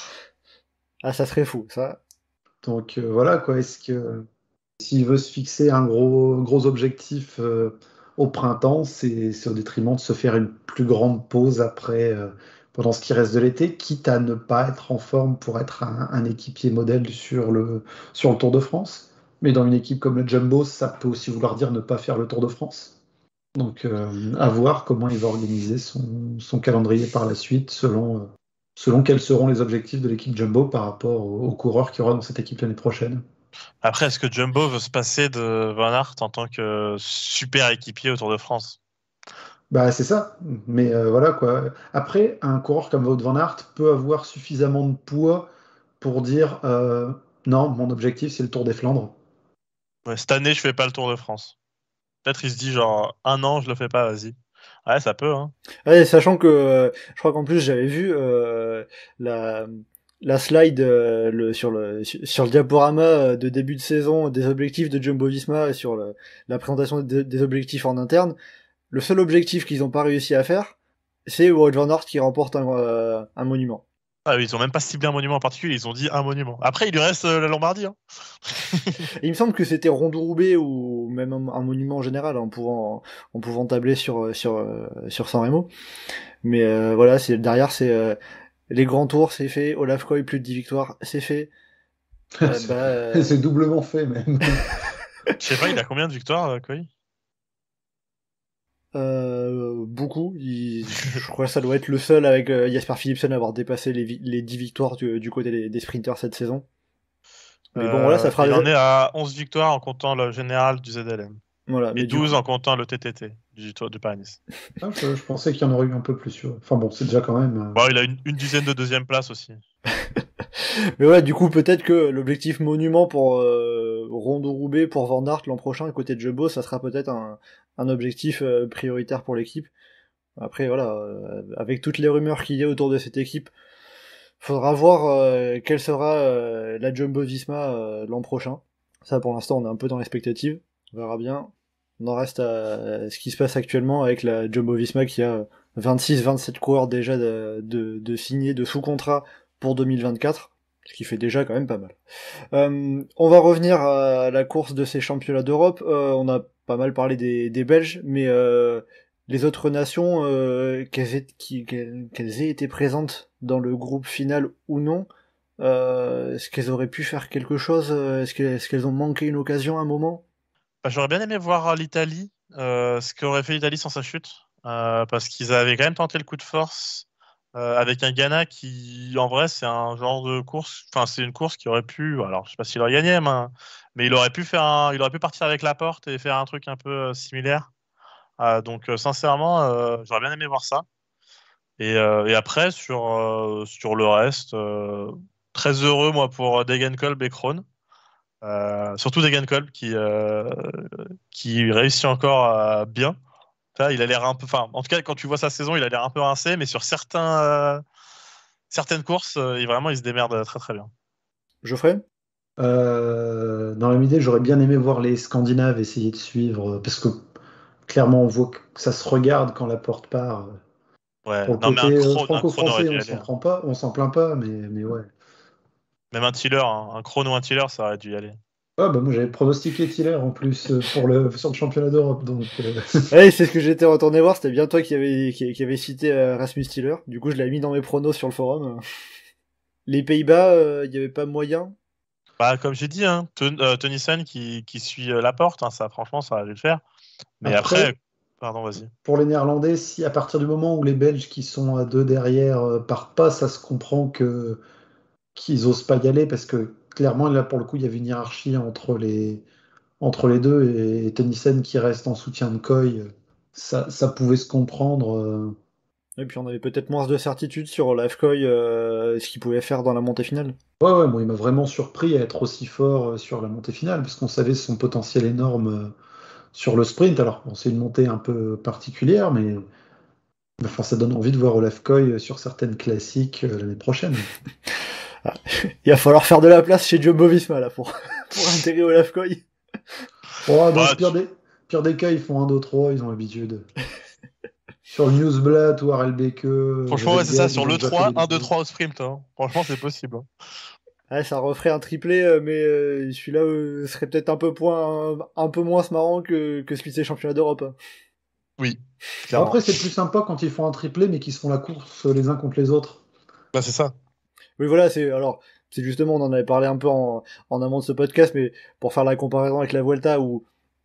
Ah, ça serait fou, ça. donc euh, voilà quoi. Est-ce que s'il veut se fixer un gros gros objectif euh, au printemps, c'est c'est au détriment de se faire une plus grande pause après euh, pendant ce qui reste de l'été, quitte à ne pas être en forme pour être un, un équipier modèle sur le sur le Tour de France. Mais dans une équipe comme le Jumbo, ça peut aussi vouloir dire ne pas faire le Tour de France. Donc, euh, à voir comment il va organiser son, son calendrier par la suite, selon, euh, selon quels seront les objectifs de l'équipe Jumbo par rapport aux, aux coureurs qu'il y aura dans cette équipe l'année prochaine. Après, est-ce que Jumbo veut se passer de Van Aert en tant que super équipier au Tour de France? Bah, c'est ça. Mais euh, voilà quoi. Après, un coureur comme Wout van Aert peut avoir suffisamment de poids pour dire euh, non, mon objectif c'est le Tour des Flandres. Ouais, cette année, je fais pas le Tour de France. Peut-être il se dit genre un an, je le fais pas, vas-y. Ouais, ça peut, hein. Ouais, sachant que euh, je crois qu'en plus j'avais vu euh, la la slide euh, le, sur le sur sur le diaporama euh, de début de saison des objectifs de Jumbo-Visma et sur le, la présentation des, des objectifs en interne. Le seul objectif qu'ils ont pas réussi à faire, c'est Wout van Aert qui remporte un, euh, un monument. Ah oui, ils ont même pas ciblé un monument en particulier, ils ont dit un monument. Après, il lui reste euh, la Lombardie, hein. Et il me semble que c'était Rondo-Roubaix ou même un, un monument en général en pouvant en pouvant tabler sur sur euh, sur San Remo. Mais euh, voilà, c'est derrière c'est euh, les grands tours, c'est fait. Olaf Koy, plus de dix victoires, c'est fait. Euh, bah, euh, C'est doublement fait même. Je sais pas, il a combien de victoires, euh, Koy? euh, beaucoup. Il- je crois que ça doit être le seul avec euh, Jasper Philipsen à avoir dépassé les, vi- les dix victoires du, du côté des, des sprinters cette saison. Mais bon, voilà, ça Euh, fera. il en est à onze victoires en comptant le général du Z L M. Voilà, Et mais du douze coup, en comptant le T T T du Tour du Paris-Nice. Ah, je, je pensais qu'il y en aurait eu un peu plus. Sur... Enfin bon, c'est déjà quand même. euh, Bon, il a une, une dizaine de deuxième place aussi. mais voilà, du coup, peut-être que l'objectif monument pour euh, Rondo-Roubaix pour Van Aert l'an prochain, côté de Jumbo, ça sera peut-être un, un objectif euh, prioritaire pour l'équipe. Après, voilà, euh, avec toutes les rumeurs qu'il y a autour de cette équipe, faudra voir euh, quelle sera euh, la Jumbo-Visma euh, l'an prochain. Ça, pour l'instant, on est un peu dans l'expectative. On verra bien. On en reste à ce qui se passe actuellement avec la Jumbo-Visma qui a vingt-six vingt-sept coureurs déjà de, de, de signés de sous contrat pour deux mille vingt-quatre. Ce qui fait déjà quand même pas mal. Euh, on va revenir à la course de ces championnats d'Europe. Euh, on a pas mal parlé des, des Belges, mais euh, les autres nations, euh, qu'elles, aient, qui, qu'elles, qu'elles aient été présentes dans le groupe final ou non, euh, est-ce qu'elles auraient pu faire quelque chose? Est-ce qu'elles, est-ce qu'elles ont manqué une occasion à un moment? Bah, j'aurais bien aimé voir l'Italie, euh, ce qu'aurait fait l'Italie sans sa chute, euh, parce qu'ils avaient quand même tenté le coup de force euh, avec un Ghana qui, en vrai, c'est un genre de course, enfin, c'est une course qui aurait pu, alors je sais pas s'il aurait gagné, mais, mais il aurait pu faire un, il aurait pu partir avec la porte et faire un truc un peu euh, similaire. Euh, donc, euh, sincèrement, euh, j'aurais bien aimé voir ça. Et, euh, et après, sur, euh, sur le reste, euh, très heureux, moi, pour Degenkolb et Krohn. Euh, surtout Degenkolb qui, euh, qui réussit encore à bien. Enfin, il a l'air un peu, enfin, en tout cas, quand tu vois sa saison, il a l'air un peu rincé, mais sur certains, euh, certaines courses, euh, il, vraiment, il se démerde très très bien. Geoffrey? Euh, dans la même idée, j'aurais bien aimé voir les Scandinaves essayer de suivre, parce que clairement, on voit que ça se regarde quand la porte part. Ouais, Pour le non, mais un côté euh, Krohn, un Krohn aurait franco-français, dû y on aller. s'en Hein. prend pas, on s'en plaint pas, mais, mais ouais. Même un Tiller, hein, un Krohn ou un Tiller, ça aurait dû y aller. Ah bah moi j'avais pronostiqué Tiller en plus euh, pour le, sur le championnat d'Europe, donc... euh, Ouais, c'est ce que j'étais retourné voir, c'était bien toi qui avait, qui, qui avait cité euh, Rasmus Tiller. Du coup, je l'avais mis dans mes pronos sur le forum. Les Pays-Bas, il euh, y avait pas moyen? Bah, comme j'ai dit, hein, Ten- euh, Tennyson qui, qui suit euh, la porte, hein, ça, franchement, ça aurait dû le faire. Mais Après, après, pardon, vas-y. pour les Néerlandais, si à partir du moment où les Belges qui sont à deux derrière euh, partent pas, ça se comprend que qu'ils osent pas y aller, parce que clairement, là pour le coup, il y avait une hiérarchie entre les, entre les deux, et Tennyson qui reste en soutien de Coy, ça, ça pouvait se comprendre. euh. Et puis on avait peut-être moins de certitude sur Olaf Koy, euh, ce qu'il pouvait faire dans la montée finale. Ouais, ouais, moi il m'a vraiment surpris à être aussi fort euh, sur la montée finale, parce qu'on savait son potentiel énorme euh, sur le sprint. Alors, bon, c'est une montée un peu particulière, mais enfin, ça donne envie de voir Olaf Koy sur certaines classiques euh, l'année prochaine. Ah, il va falloir faire de la place chez Jumbo Visma là pour, pour intégrer Olaf Koy. Bon, dans Bah, le pire tu- des, pire des cas, ils font un, deux, trois, ils ont l'habitude. Sur le Newsblatt ou Harelbeke, Franchement, ouais, c'est ça, sur le trois, un, deux, deux, trois au sprint. Hein. Franchement, c'est possible. Hein. Ouais, ça referait un triplé, euh, mais euh, celui-là euh, serait peut-être un peu point, un, un peu moins marrant que, que celui de ces championnats d'Europe. hein. Oui, clairement. Après, c'est plus sympa quand ils font un triplé, mais qu'ils se font la course les uns contre les autres. Bah, c'est ça. Oui, voilà, c'est alors c'est justement, on en avait parlé un peu en, en amont de ce podcast, mais pour faire la comparaison avec la Vuelta où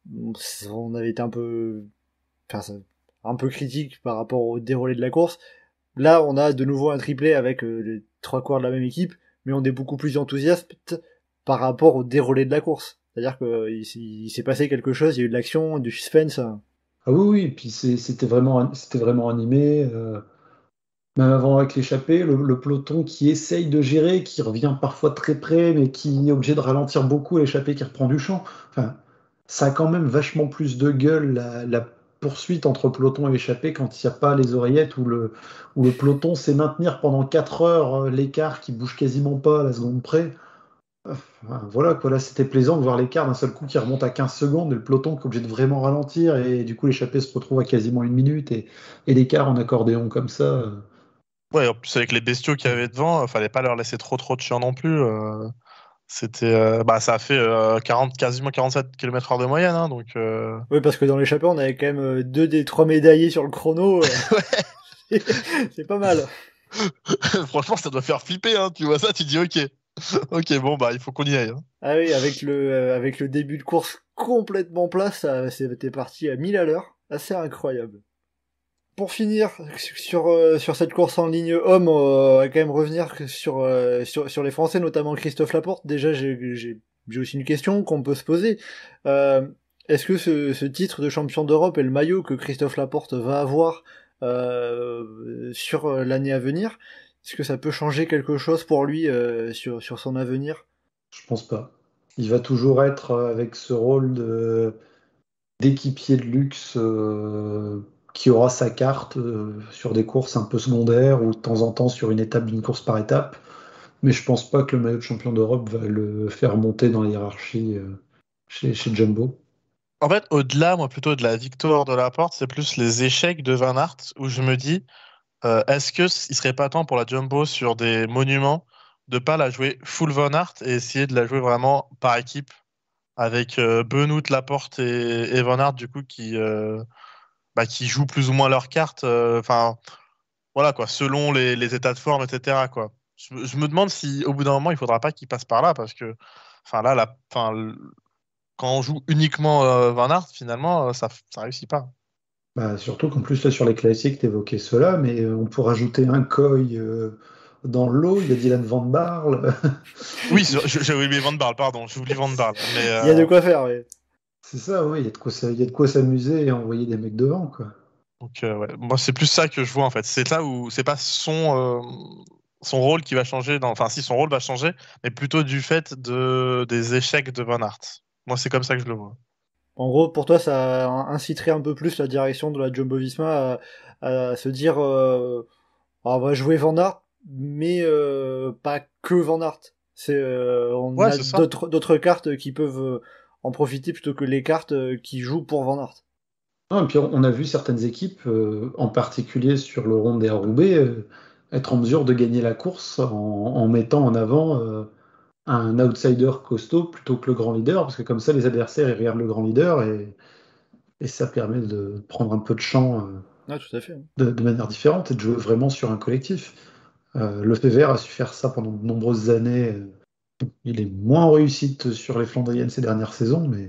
on avait été un peu, enfin, ça- un peu critique par rapport au déroulé de la course. Là, on a de nouveau un triplé avec euh, les trois coureurs de la même équipe, mais on est beaucoup plus enthousiaste par rapport au déroulé de la course. C'est-à-dire qu'il s'est il s'est passé quelque chose, il y a eu de l'action, du suspense. Ah oui, oui, et puis c'est- c'était vraiment, c'était vraiment animé. euh, Même avant avec l'échappée, le, le peloton qui essaye de gérer, qui revient parfois très près, mais qui est obligé de ralentir beaucoup, l'échappée qui reprend du champ. Enfin, ça a quand même vachement plus de gueule, la, la poursuite entre peloton et échappée, quand il n'y a pas les oreillettes, où le, où le peloton sait maintenir pendant quatre heures euh, l'écart qui bouge quasiment pas à la seconde près. Enfin, voilà, quoi, là c'était plaisant de voir l'écart d'un seul coup qui remonte à quinze secondes, et le peloton qui est obligé de vraiment ralentir, et du coup l'échappée se retrouve à quasiment une minute, et, et l'écart en accordéon comme ça. euh, Ouais, en plus, avec les bestiaux qu'il y avait devant, euh, fallait pas leur laisser trop trop de chiens non plus. euh, C'était, euh, bah, ça a fait euh, quarante, quasiment quarante-sept kilomètres heure de moyenne. Hein, donc, euh, Oui, parce que dans l'échappée, on avait quand même euh, deux des trois médaillés sur le chrono. euh, c'est c'est pas mal. franchement, ça doit faire flipper. Hein, tu vois ça, tu dis ok. Ok, bon, bah, il faut qu'on y aille. Hein. Ah oui, avec le, euh, avec le début de course complètement plat, ça, c'était parti à mille à l'heure. Assez incroyable. Pour finir sur, euh, sur cette course en ligne homme, on va quand même revenir sur, euh, sur, sur les Français, notamment Christophe Laporte. Déjà, j'ai, j'ai, j'ai aussi une question qu'on peut se poser. Euh, est-ce que ce, ce titre de champion d'Europe et le maillot que Christophe Laporte va avoir euh, sur l'année à venir, est-ce que ça peut changer quelque chose pour lui euh, sur, sur son avenir? Je pense pas. Il va toujours être euh, avec ce rôle de d'équipier de luxe euh, qui aura sa carte euh, sur des courses un peu secondaires ou de temps en temps sur une étape d'une course par étape. Mais je pense pas que le maillot de champion d'Europe va le faire monter dans la hiérarchie euh, chez, chez Jumbo. En fait, au-delà, moi, plutôt de la victoire de Laporte, c'est plus les échecs de Van Aert où je me dis, euh, est-ce que il serait pas temps pour la Jumbo sur des monuments de pas la jouer full Van Aert et essayer de la jouer vraiment par équipe avec euh, Benoît, Laporte et, et Van Aert du coup qui euh, bah, qui jouent plus ou moins leurs cartes. Enfin voilà quoi, selon les, les états de forme, et cetera quoi. Je, je me demande si au bout d'un moment il faudra pas qu'il passe par là parce que enfin là la, enfin, le- quand on joue uniquement euh, Van Aert finalement euh, ça ça réussit pas. Bah, surtout qu'en plus, là, sur les classiques, tu évoquais cela, mais euh, on pourrait ajouter un Coy euh, dans l'eau. Il y a Dylan Van Barle. Oui, je- je- j'avais oublié Van Barle, pardon, j'oublie Van Barle. Mais Il y a de euh, quoi faire, oui. C'est ça, oui, il y a de quoi, ça- il y a de quoi s'amuser et envoyer des mecs devant, quoi. donc euh, ouais, moi c'est plus ça que je vois en fait. C'est là où c'est pas son euh, son rôle qui va changer. Dans... Enfin si son rôle va changer, mais plutôt du fait de des échecs de Van Aert. Moi c'est comme ça que je le vois. En gros, pour toi, ça inciterait un peu plus la direction de la Jumbo-Visma à, à se dire euh, on va jouer Van Aert, mais euh, pas que Van Aert. C'est, euh, on Ouais, a c'est ça. d'autres d'autres cartes qui peuvent euh, en profiter plutôt que les cartes euh, qui jouent pour Van Aert. Non, et puis on on a vu certaines équipes, euh, en particulier sur le rond des Roubaix, euh, être en mesure de gagner la course en, en mettant en avant euh, un outsider costaud plutôt que le grand leader, parce que comme ça, les adversaires ils regardent le grand leader et, et ça permet de prendre un peu de champ euh, Ah, tout à fait. de, de manière différente et de jouer vraiment sur un collectif. Euh, le P V R a su faire ça pendant de nombreuses années. Il est moins en réussite sur les Flandriennes ces dernières saisons, mais,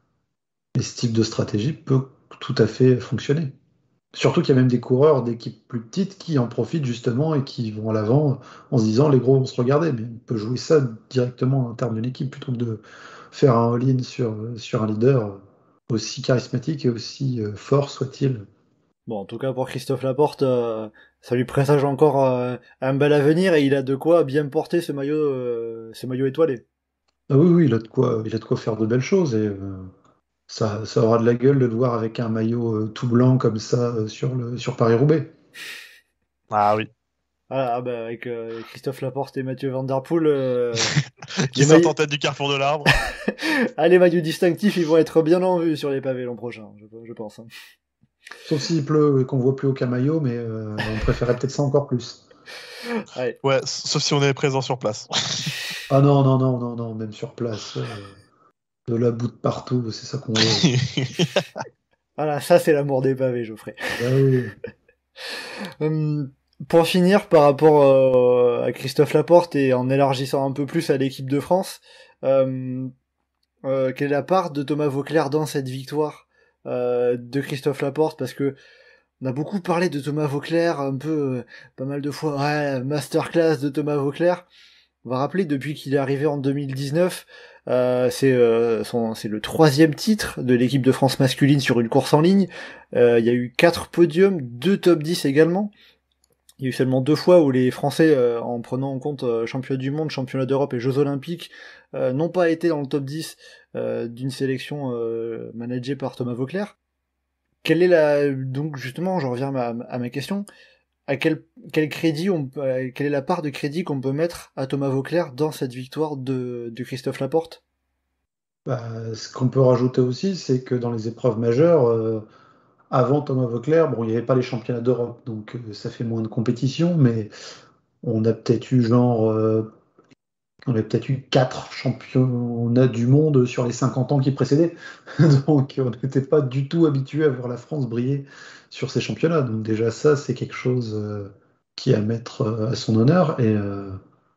mais ce type de stratégie peut tout à fait fonctionner. Surtout qu'il y a même des coureurs d'équipes plus petites qui en profitent justement et qui vont à l'avant en se disant les gros vont se regarder. Mais on peut jouer ça directement en termes d'une équipe plutôt que de faire un all-in sur, sur un leader aussi charismatique et aussi euh, fort soit-il. Bon, en tout cas, pour Christophe Laporte, euh, ça lui présage encore euh, un bel avenir et il a de quoi bien porter ce maillot, euh, ce maillot étoilé. Ah oui, oui, il a de quoi, il a de quoi faire de belles choses et euh, ça, ça aura de la gueule de le voir avec un maillot euh, tout blanc comme ça euh, sur le, sur Paris-Roubaix. Ah oui. Ah, ah bah, avec euh, Christophe Laporte et Mathieu Van Der Poel, euh, Qui les, sont maillots... en tête du carrefour de l'arbre. ah, les maillots distinctifs, ils vont être bien en vue sur les pavés l'an prochain, je, je pense. Hein. Sauf s'il pleut et qu'on voit plus aucun maillot, mais euh, on préférait peut-être ça encore plus. Allez. Ouais, sauf si on est présent sur place. Ah non, non, non, non, non, même sur place, euh, de la boue de partout, c'est ça qu'on veut. Voilà, ça c'est l'amour des pavés, Geoffrey. Ah oui. Hum, pour finir, par rapport euh, à Christophe Laporte et en élargissant un peu plus à l'équipe de France, euh, euh, quelle est la part de Thomas Vauclair dans cette victoire euh, de Christophe Laporte? Parce que on a beaucoup parlé de Thomas Vauclair, un peu, euh, pas mal de fois, ouais, masterclass de Thomas Vauclair. On va rappeler, depuis qu'il est arrivé en deux mille dix-neuf, euh, c'est euh, son, c'est le troisième titre de l'équipe de France masculine sur une course en ligne. Euh, il y a eu quatre podiums, deux top dix également. Il y a eu seulement deux fois où les Français, euh, en prenant en compte euh, championnat du monde, championnat d'Europe et Jeux Olympiques, euh, n'ont pas été dans le top dix euh, d'une sélection euh, managée par Thomas Vauclair. Quelle est la, donc justement, je reviens à ma, à ma question, à quel, quel crédit on peut, euh, quelle est la part de crédit qu'on peut mettre à Thomas Vauclair dans cette victoire de, de Christophe Laporte? Bah, ce qu'on peut rajouter aussi, c'est que dans les épreuves majeures, euh, avant Thomas Vauclair, bon, il n'y avait pas les championnats d'Europe, donc euh, ça fait moins de compétition, mais on a peut-être eu genre, euh, on a peut-être eu quatre championnats du monde sur les cinquante ans qui précédaient, donc on n'était pas du tout habitué à voir la France briller sur ces championnats. Donc déjà ça, c'est quelque chose euh, qui est à mettre euh, à son honneur. Et, euh,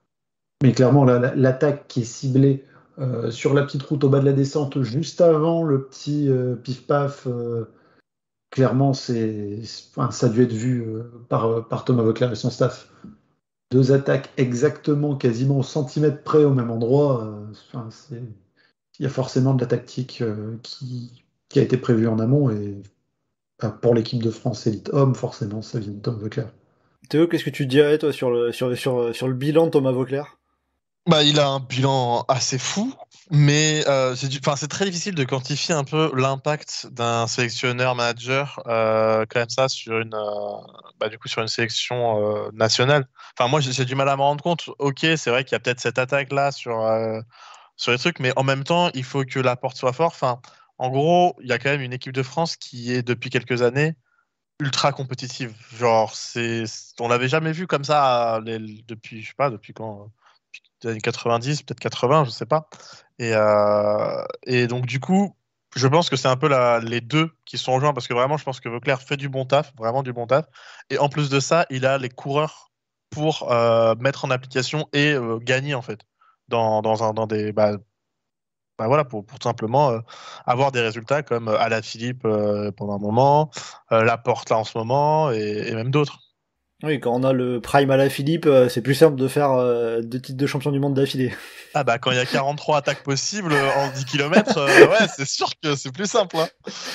mais clairement, la- la- l'attaque qui est ciblée euh, sur la petite route au bas de la descente, juste avant le petit euh, pif-paf. euh, Clairement, c'est, enfin, ça a dû être vu euh, par, par Thomas Vauclair et son staff. Deux attaques exactement, quasiment au centimètre près au même endroit. euh, enfin, c'est- il y a forcément de la tactique euh, qui, qui a été prévue en amont. Et enfin, pour l'équipe de France élite homme, forcément, ça vient de Thomas Vauclair. Théo, qu'est-ce que tu dirais, toi, sur le, sur, sur, sur le bilan de Thomas Vauclair? Bah, il a un bilan assez fou, mais euh, c'est du- enfin, c'est très difficile de quantifier un peu l'impact d'un sélectionneur manager euh, comme ça sur une, euh, bah, du coup, sur une sélection euh, nationale. Enfin, moi, j'ai j'ai du mal à me rendre compte. Ok, c'est vrai qu'il y a peut-être cette attaque-là sur, euh, sur les trucs, mais en même temps, il faut que la porte soit forte. Enfin, en gros, il y a quand même une équipe de France qui est depuis quelques années ultra compétitive. Genre, c'est, on l'avait jamais vu comme ça les- depuis, je sais pas, depuis quand. des années quatre-vingt-dix, peut-être quatre-vingts, je sais pas. Et, euh, et donc, du coup, je pense que c'est un peu la, les deux qui sont rejoints parce que vraiment, je pense que Vauclair fait du bon taf, vraiment du bon taf. Et en plus de ça, il a les coureurs pour euh, mettre en application et euh, gagner, en fait, dans, dans, un, dans des. Bah, bah voilà, pour, pour tout simplement euh, avoir des résultats comme euh, Alaphilippe euh, pendant un moment, euh, Laporte là en ce moment, et, et même d'autres. Oui, quand on a le prime à la Philippe, euh, c'est plus simple de faire euh, deux titres de champion du monde d'affilée. Ah bah quand il y a quarante-trois attaques possibles en dix kilomètres, euh, ouais, c'est sûr que c'est plus simple. Hein.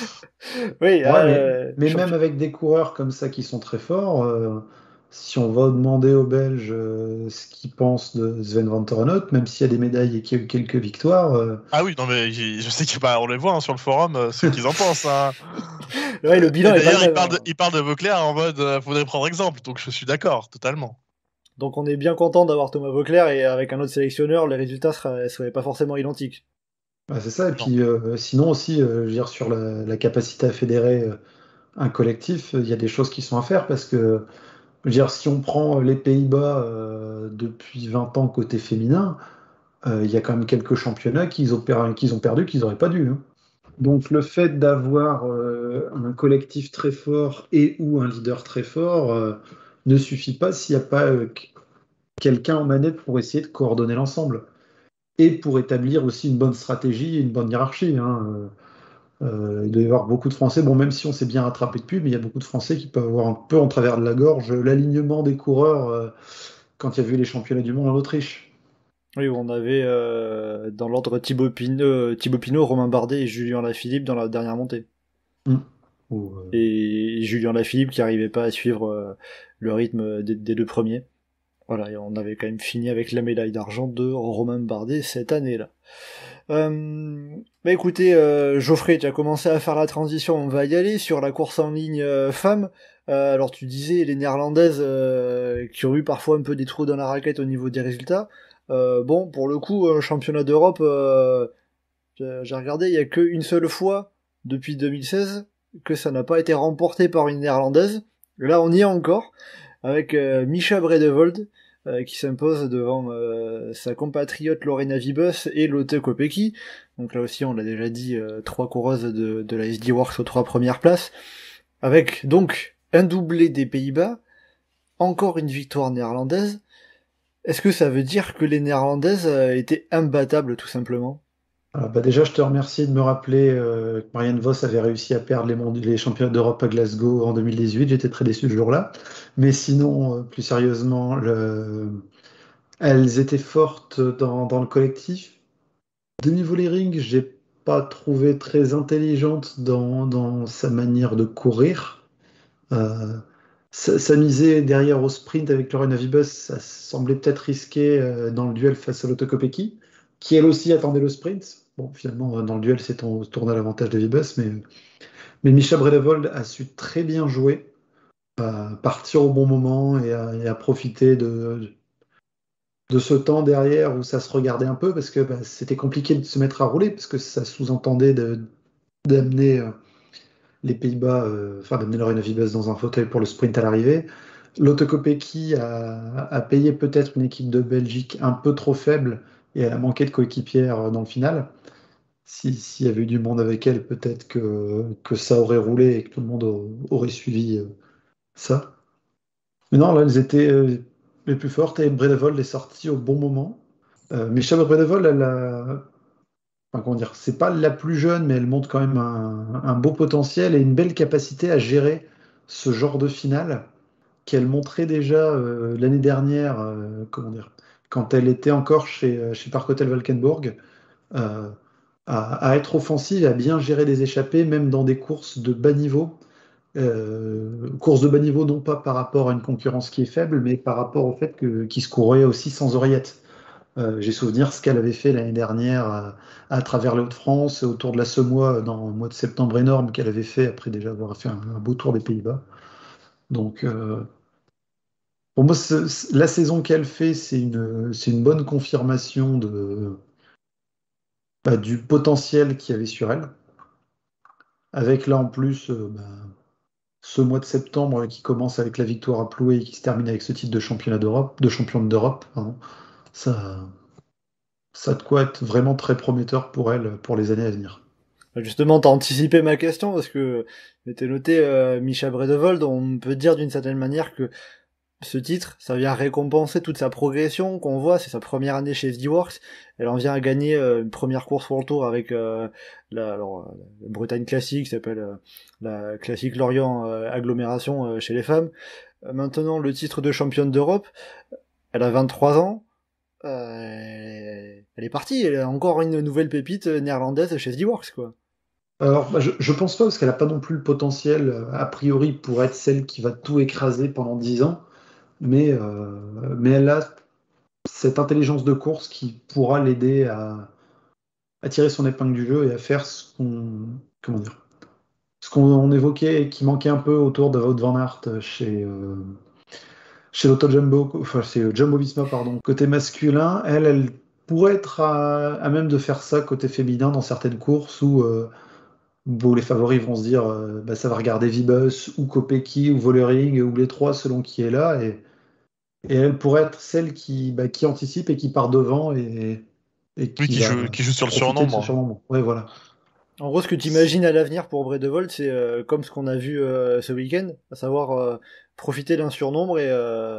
Oui, Ouais, euh, mais, mais champion- même avec des coureurs comme ça qui sont très forts, euh, si on va demander aux Belges euh, ce qu'ils pensent de Sven Van Torenhout, même s'il y a des médailles et qu'il y a eu quelques victoires, euh, Ah oui, non mais j- je sais qu'on bah, on les voit hein, sur le forum, euh, ce qu'ils en pensent. Hein. ouais, le Euh, bilan et est pas le d'ailleurs, il même. parle de, Hein. il parle de Vauclair en mode euh, faudrait prendre exemple, donc je suis d'accord, totalement. Donc on est bien content d'avoir Thomas Vauclair et avec un autre sélectionneur, les résultats seraient, seraient pas forcément identiques. bah, c'est ça. Et Non. puis euh, sinon aussi, euh, je veux dire, sur la, la capacité à fédérer euh, un collectif, euh, il y a des choses qui sont à faire parce que, je veux dire, si on prend les Pays-Bas euh, depuis vingt ans côté féminin, euh, il y a quand même quelques championnats qu'ils ont, per- qu'ils ont perdu qu'ils n'auraient pas dû. Hein. Donc le fait d'avoir euh, un collectif très fort et ou un leader très fort euh, ne suffit pas s'il n'y a pas euh, quelqu'un en manette pour essayer de coordonner l'ensemble et pour établir aussi une bonne stratégie et une bonne hiérarchie. Hein. Euh, il doit y avoir beaucoup de Français, bon même si on s'est bien rattrapé depuis, mais il y a beaucoup de Français qui peuvent avoir un peu en travers de la gorge l'alignement des coureurs euh, quand il y a eu les championnats du monde en Autriche. Oui, on avait euh, dans l'ordre Thibaut Pinot, euh, Thibaut Pinot, Romain Bardet et Julien Lafilippe dans la dernière montée. Mm. Ou, euh, Et Julien Lafilippe qui arrivait pas à suivre euh, le rythme des, des deux premiers. Voilà, et on avait quand même fini avec la médaille d'argent de Romain Bardet cette année-là. Euh, bah écoutez, euh, Geoffrey, tu as commencé à faire la transition, on va y aller sur la course en ligne euh, femmes. Euh, alors tu disais les Néerlandaises euh, qui ont eu parfois un peu des trous dans la raquette au niveau des résultats. Euh, bon, pour le coup, un championnat d'Europe, euh, j'ai j'ai regardé, il y a qu'une seule fois depuis deux mille seize que ça n'a pas été remporté par une Néerlandaise. Et là, on y est encore avec euh, Misha Bredevold euh, qui s'impose devant euh, sa compatriote Lorena Wiebes et Lotte Kopecky. Donc là aussi, on l'a déjà dit, euh, trois coureuses de, de la S D Works aux trois premières places. Avec donc un doublé des Pays-Bas, encore une victoire néerlandaise. Est-ce que ça veut dire que les Néerlandaises euh, étaient imbattables tout simplement ? Ah, bah déjà, je te remercie de me rappeler euh, que Marianne Vos avait réussi à perdre les, mondes- les championnats d'Europe à Glasgow en deux mille dix-huit. J'étais très déçu ce jour-là. Mais sinon, euh, plus sérieusement, le- elles étaient fortes dans, dans le collectif. Denis Vollering, j'ai pas trouvé très intelligente dans, dans sa manière de courir. Euh, sa- S'amuser derrière au sprint avec Lorena Wiebes, ça semblait peut-être risqué euh, dans le duel face à Lotte Kopecky, qui elle aussi attendait le sprint. Bon, finalement, euh, dans le duel, c'est ton- tourné à l'avantage de Wiebes, mais, mais Mischa Bredevold a su très bien jouer, à partir au bon moment et à, et à profiter de, de ce temps derrière où ça se regardait un peu, parce que bah, c'était compliqué de se mettre à rouler, parce que ça sous-entendait de- d'amener euh, les Pays-Bas, euh, enfin d'amener Lorena Wiebes dans un fauteuil pour le sprint à l'arrivée. Lotte Kopecky a, a payé peut-être une équipe de Belgique un peu trop faible et elle a manqué de coéquipière euh, dans le final. Si- S'il y avait eu du monde avec elle, peut-être que, que ça aurait roulé et que tout le monde au- aurait suivi euh, ça. Mais non, là, elles étaient euh, les plus fortes et Bredevold est sortie au bon moment. Euh, mais Charlotte Bredevold, elle a, enfin, comment dire, c'est pas la plus jeune, mais elle montre quand même un, un beau potentiel et une belle capacité à gérer ce genre de finale qu'elle montrait déjà euh, l'année dernière, euh, comment dire, quand elle était encore chez, euh, chez Park Hotel Valkenburg, euh, à, à être offensive et à bien gérer des échappées, même dans des courses de bas niveau. Euh, courses de bas niveau, non pas par rapport à une concurrence qui est faible, mais par rapport au fait que, qu'il se courait aussi sans oreillette. Euh, j'ai souvenir ce qu'elle avait fait l'année dernière à, à travers les Hauts-de-France, autour de la Semois, dans le mois de septembre énorme qu'elle avait fait après déjà avoir fait un, un beau tour des Pays-Bas. Donc, euh, pour moi, c'est- c'est- la saison qu'elle fait, c'est une, c'est une bonne confirmation de, bah, du potentiel qu'il y avait sur elle. Avec là en plus euh, bah, ce mois de septembre qui commence avec la victoire à Plouay et qui se termine avec ce titre de championnat d'Europe, de championne d'Europe, pardon. ça, ça a de quoi être vraiment très prometteur pour elle pour les années à venir. Justement, t'as anticipé ma question parce que j'étais noté euh, Misha Bredevold. On peut dire d'une certaine manière que ce titre, ça vient récompenser toute sa progression qu'on voit. C'est sa première année chez S D Works. Elle en vient à gagner euh, une première course World Tour avec euh, la, alors, la Bretagne classique, qui s'appelle euh, la classique Lorient euh, agglomération euh, chez les femmes. Euh, maintenant, le titre de championne d'Europe. Elle a vingt-trois ans. Euh, elle est partie. Elle a encore une nouvelle pépite néerlandaise chez S D Works, quoi. Alors, bah, je, je pense pas, parce qu'elle a pas non plus le potentiel, euh, a priori, pour être celle qui va tout écraser pendant dix ans, mais, euh, mais elle a cette intelligence de course qui pourra l'aider à, à tirer son épingle du jeu et à faire ce qu'on, comment dire, ce qu'on évoquait et qui manquait un peu autour de Wout van Aert chez, euh, chez l'Auto Jumbo, enfin, c'est Jumbo Visma, pardon. Côté masculin, elle, elle pourrait être à, à même de faire ça côté féminin dans certaines courses où, euh, où les favoris vont se dire euh, bah, ça va regarder Vibus ou Kopecky ou Vollering ou les trois selon qui est là et, et elle pourrait être celle qui, bah, qui anticipe et qui part devant et, et Oui, qui qui joue, va qui joue sur le profiter de ce surnombre. surnombre. Ouais, voilà. En gros, ce que tu imagines à l'avenir pour Bredevold, c'est euh, comme ce qu'on a vu euh, ce week-end, à savoir euh, profiter d'un surnombre et euh,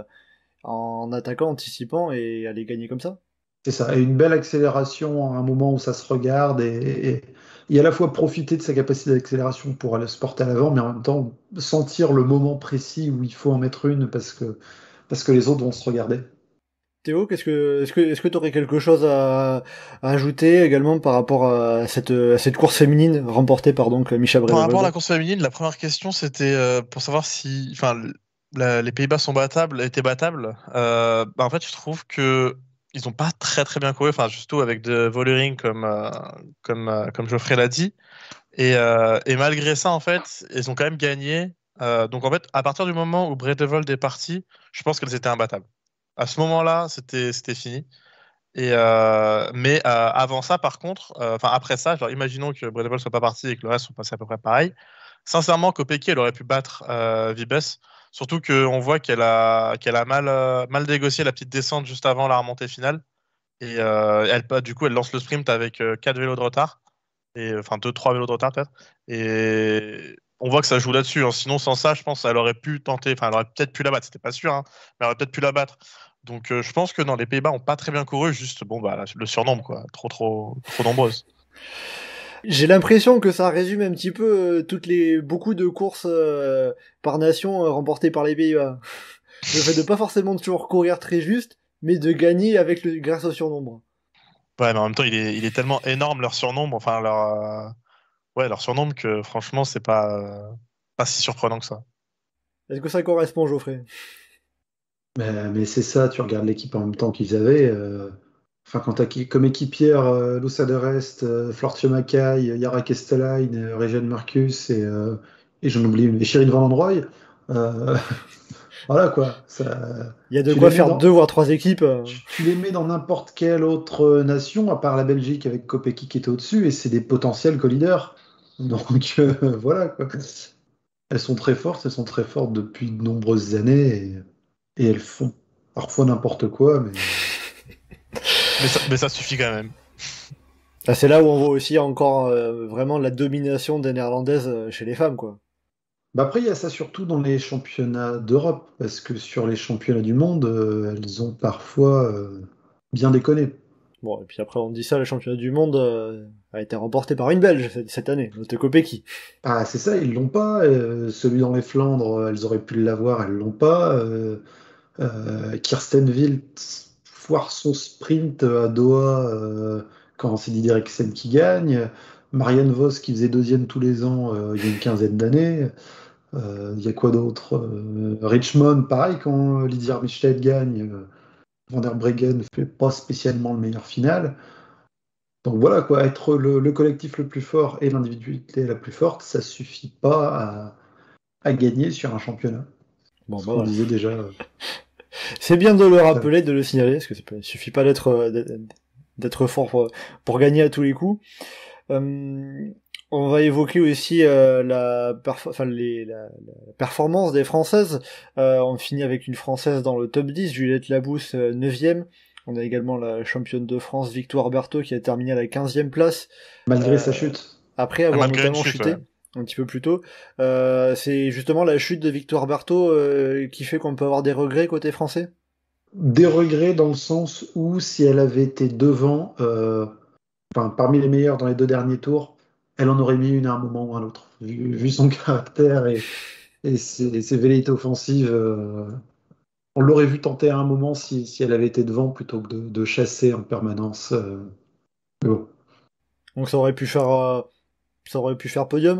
en attaquant, anticipant et aller gagner comme ça. C'est ça. Et une belle accélération à un moment où ça se regarde et, et, et à la fois profiter de sa capacité d'accélération pour aller se porter à l'avant, mais en même temps sentir le moment précis où il faut en mettre une parce que, parce que les autres vont se regarder. Théo, qu'est-ce que, est-ce que, est-ce que tu aurais quelque chose à, à ajouter également par rapport à cette, à cette course féminine remportée par donc Misha Par rapport à la Bredevold? course féminine, la première question c'était euh, pour savoir si, enfin, le- la- les Pays-Bas sont battables, étaient battables. Euh, bah, en fait, je trouve que ils ont pas très très bien couru, enfin, surtout avec de Vollering comme euh, comme euh, comme Geoffrey l'a dit. Et, euh, et malgré ça, en fait, ils ont quand même gagné. Euh, donc en fait, à partir du moment où Bredevold est parti, je pense qu'elles étaient imbattables. À ce moment-là, c'était c'était fini. Et euh, mais euh, avant ça, par contre, euh, enfin après ça, genre, imaginons que Bredevold soit pas parti et que le reste soit passé à peu près pareil. Sincèrement, Kopecky, elle aurait pu battre euh, Vibes. Surtout qu'on voit qu'elle a qu'elle a mal euh, mal négocié la petite descente juste avant la remontée finale. Et euh, elle bah, du coup, elle lance le sprint avec euh, quatre vélos de retard et enfin deux trois vélos de retard peut-être. Et on voit que ça joue là-dessus, hein. Sinon, sans ça, je pense qu'elle aurait pu tenter, enfin, elle aurait peut-être pu la battre. C'était pas sûr, hein, mais elle aurait peut-être pu la battre. Donc, euh, je pense que non, les Pays-Bas ont pas très bien couru, juste bon, bah, le surnombre, quoi, trop, trop, trop nombreuses. J'ai l'impression que ça résume un petit peu euh, toutes les, beaucoup de courses euh, par nation euh, remportées par les Pays-Bas. Le fait de pas forcément toujours courir très juste, mais de gagner avec le, grâce au surnombre. Ouais, mais en même temps, il est, il est tellement énorme leur surnombre, enfin leur, euh, ouais, leur surnombre que franchement, c'est pas, euh, pas si surprenant que ça. Est-ce que ça correspond, Geoffrey? Mais, mais c'est ça, tu regardes l'équipe en même temps qu'ils avaient. euh, Enfin, quand tu as comme équipière euh, Lusa de Rest, euh, Floortje Mackaij, Yara Kestelein, euh, Regine Marcus et, euh, et j'en oublie une, et Shirin Van Androoy. euh, Voilà quoi. Ça, Il y a de tu quoi les mets faire deux dans, voire trois équipes. euh. tu, tu les mets dans n'importe quelle autre euh, nation, à part la Belgique avec Kopecky qui était au-dessus, et c'est des potentiels co-leaders. Donc euh, voilà quoi. Elles sont très fortes, elles sont très fortes depuis de nombreuses années, et, et elles font parfois n'importe quoi, mais Mais ça, mais ça suffit quand même. Ah, c'est là où on voit aussi encore euh, vraiment la domination des Néerlandaises euh, chez les femmes, quoi. bah après il y a ça surtout dans les championnats d'Europe, parce que sur les championnats du monde, euh, elles ont parfois euh, bien déconné. Bon, et puis après on dit ça, le championnat du monde euh, a été remporté par une Belge cette, cette année, Lotte Kopecky. Ah, c'est ça, ils l'ont pas. euh, celui dans les Flandres, euh, elles auraient pu l'avoir, elles l'ont pas. euh, euh, Kirsten Wild foire son sprint à Doha euh, quand c'est Didier Eriksen qui gagne. Marianne Vos qui faisait deuxième tous les ans euh, il y a une quinzaine d'années. Euh, Il y a quoi d'autre? Euh, Richmond, pareil, quand Lydia Armstead gagne, euh, Van der Breggen fait pas spécialement le meilleur final. Donc voilà, quoi, être le, le collectif le plus fort et l'individualité la plus forte, ça suffit pas à, à gagner sur un championnat. Bon, Ce bah qu'on voilà. disait déjà. euh, C'est bien de le tout à l'heure. rappeler, de le signaler, parce que c'est pas- il suffit pas d'être euh, d'être d'être fort pour, pour gagner à tous les coups. Euh, on va évoquer aussi euh, la, perf- enfin, les, la, la performance des Françaises. Euh, on finit avec une Française dans le top dix, Juliette Labousse, euh, neuvième. On a également la championne de France Victoire Berthaud qui a terminé à la quinzième place. Malgré euh, sa chute. Après avoir Malgré notamment chute, chuté ouais. un petit peu plus tôt. Euh, c'est justement la chute de Victoire Berthaud euh, qui fait qu'on peut avoir des regrets côté français. Des regrets dans le sens où si elle avait été devant, euh, enfin, parmi les meilleurs dans les deux derniers tours, elle en aurait mis une à un moment ou à un autre. Vu, vu son caractère et, et ses, ses velléités offensives, euh, on l'aurait vu tenter à un moment si, si elle avait été devant plutôt que de, de chasser en permanence. Euh, mais bon. Donc ça aurait pu faire, euh, ça aurait pu faire podium.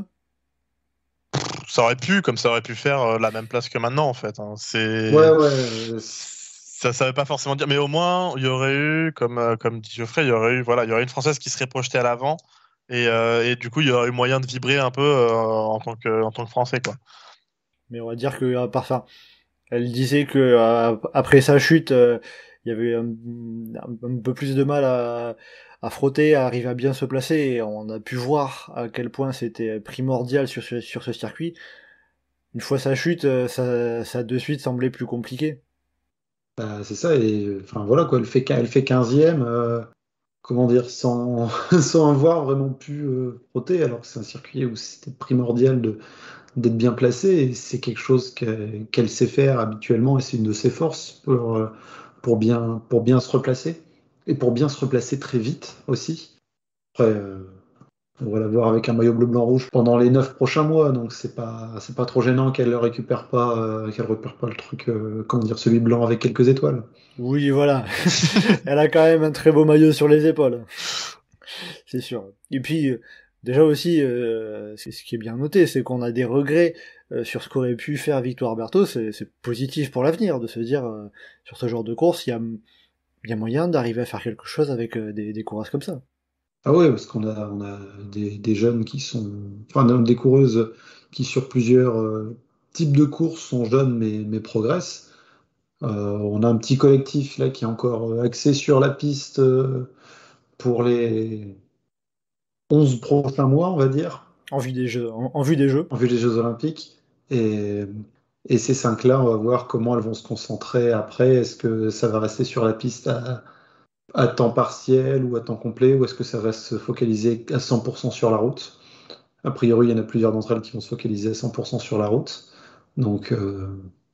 Ça aurait pu, comme ça aurait pu faire euh, la même place que maintenant, en fait. Hein. C'est... Ouais, ouais. euh, Ça ne veut pas forcément dire, mais au moins, il y aurait eu, comme, euh, comme dit Geoffrey, il y aurait eu, voilà, il y aurait une Française qui serait projetée à l'avant, et, euh, et du coup, il y aurait eu moyen de vibrer un peu euh, en tant que, en tant que Français, quoi. Mais on va dire que à part ça, elle disait que euh, après sa chute, euh, il y avait un, un peu plus de mal à, à frotter, à arriver à bien se placer. Et on a pu voir à quel point c'était primordial sur ce, sur ce circuit. Une fois sa chute, euh, ça, ça de suite semblait plus compliqué. bah, c'est ça. Et enfin voilà quoi. Elle fait, quin- elle fait quinzième. euh, comment dire, sans, sans avoir vraiment pu euh, frotter, alors que c'est un circuit où c'était primordial de, d'être bien placé, et c'est quelque chose que- qu'elle sait faire habituellement, et c'est une de ses forces pour, euh, pour bien, pour bien se replacer, et pour bien se replacer très vite aussi. Après, euh, on va la voir avec un maillot bleu-blanc-rouge pendant les neuf prochains mois, donc c'est pas, c'est pas trop gênant qu'elle ne récupère pas, euh, qu'elle récupère pas le truc, euh, comment dire, celui blanc avec quelques étoiles. Oui, voilà. Elle a quand même un très beau maillot sur les épaules. C'est sûr. Et puis, euh, déjà aussi, euh, c'est ce qui est bien noté, c'est qu'on a des regrets euh, sur ce qu'aurait pu faire Victoire Berthaud. C'est, c'est positif pour l'avenir de se dire, euh, sur ce genre de course, il y a, il y a moyen d'arriver à faire quelque chose avec euh, des, des coureuses comme ça. Ah ouais, parce qu'on a, on a des, des jeunes qui sont, enfin non, des coureuses qui sur plusieurs euh, types de courses sont jeunes mais, mais progressent. Euh, on a un petit collectif là qui est encore euh, axé sur la piste euh, pour les onze prochains mois, on va dire, En vue des jeux. En, en vue des jeux. en vue des Jeux Olympiques. Et, et ces cinq-là, on va voir comment elles vont se concentrer après. Est-ce que ça va rester sur la piste à, à temps partiel ou à temps complet, ou est-ce que ça va se focaliser à cent pour cent sur la route? A priori, il y en a plusieurs d'entre elles qui vont se focaliser à cent pour cent sur la route. Donc, euh,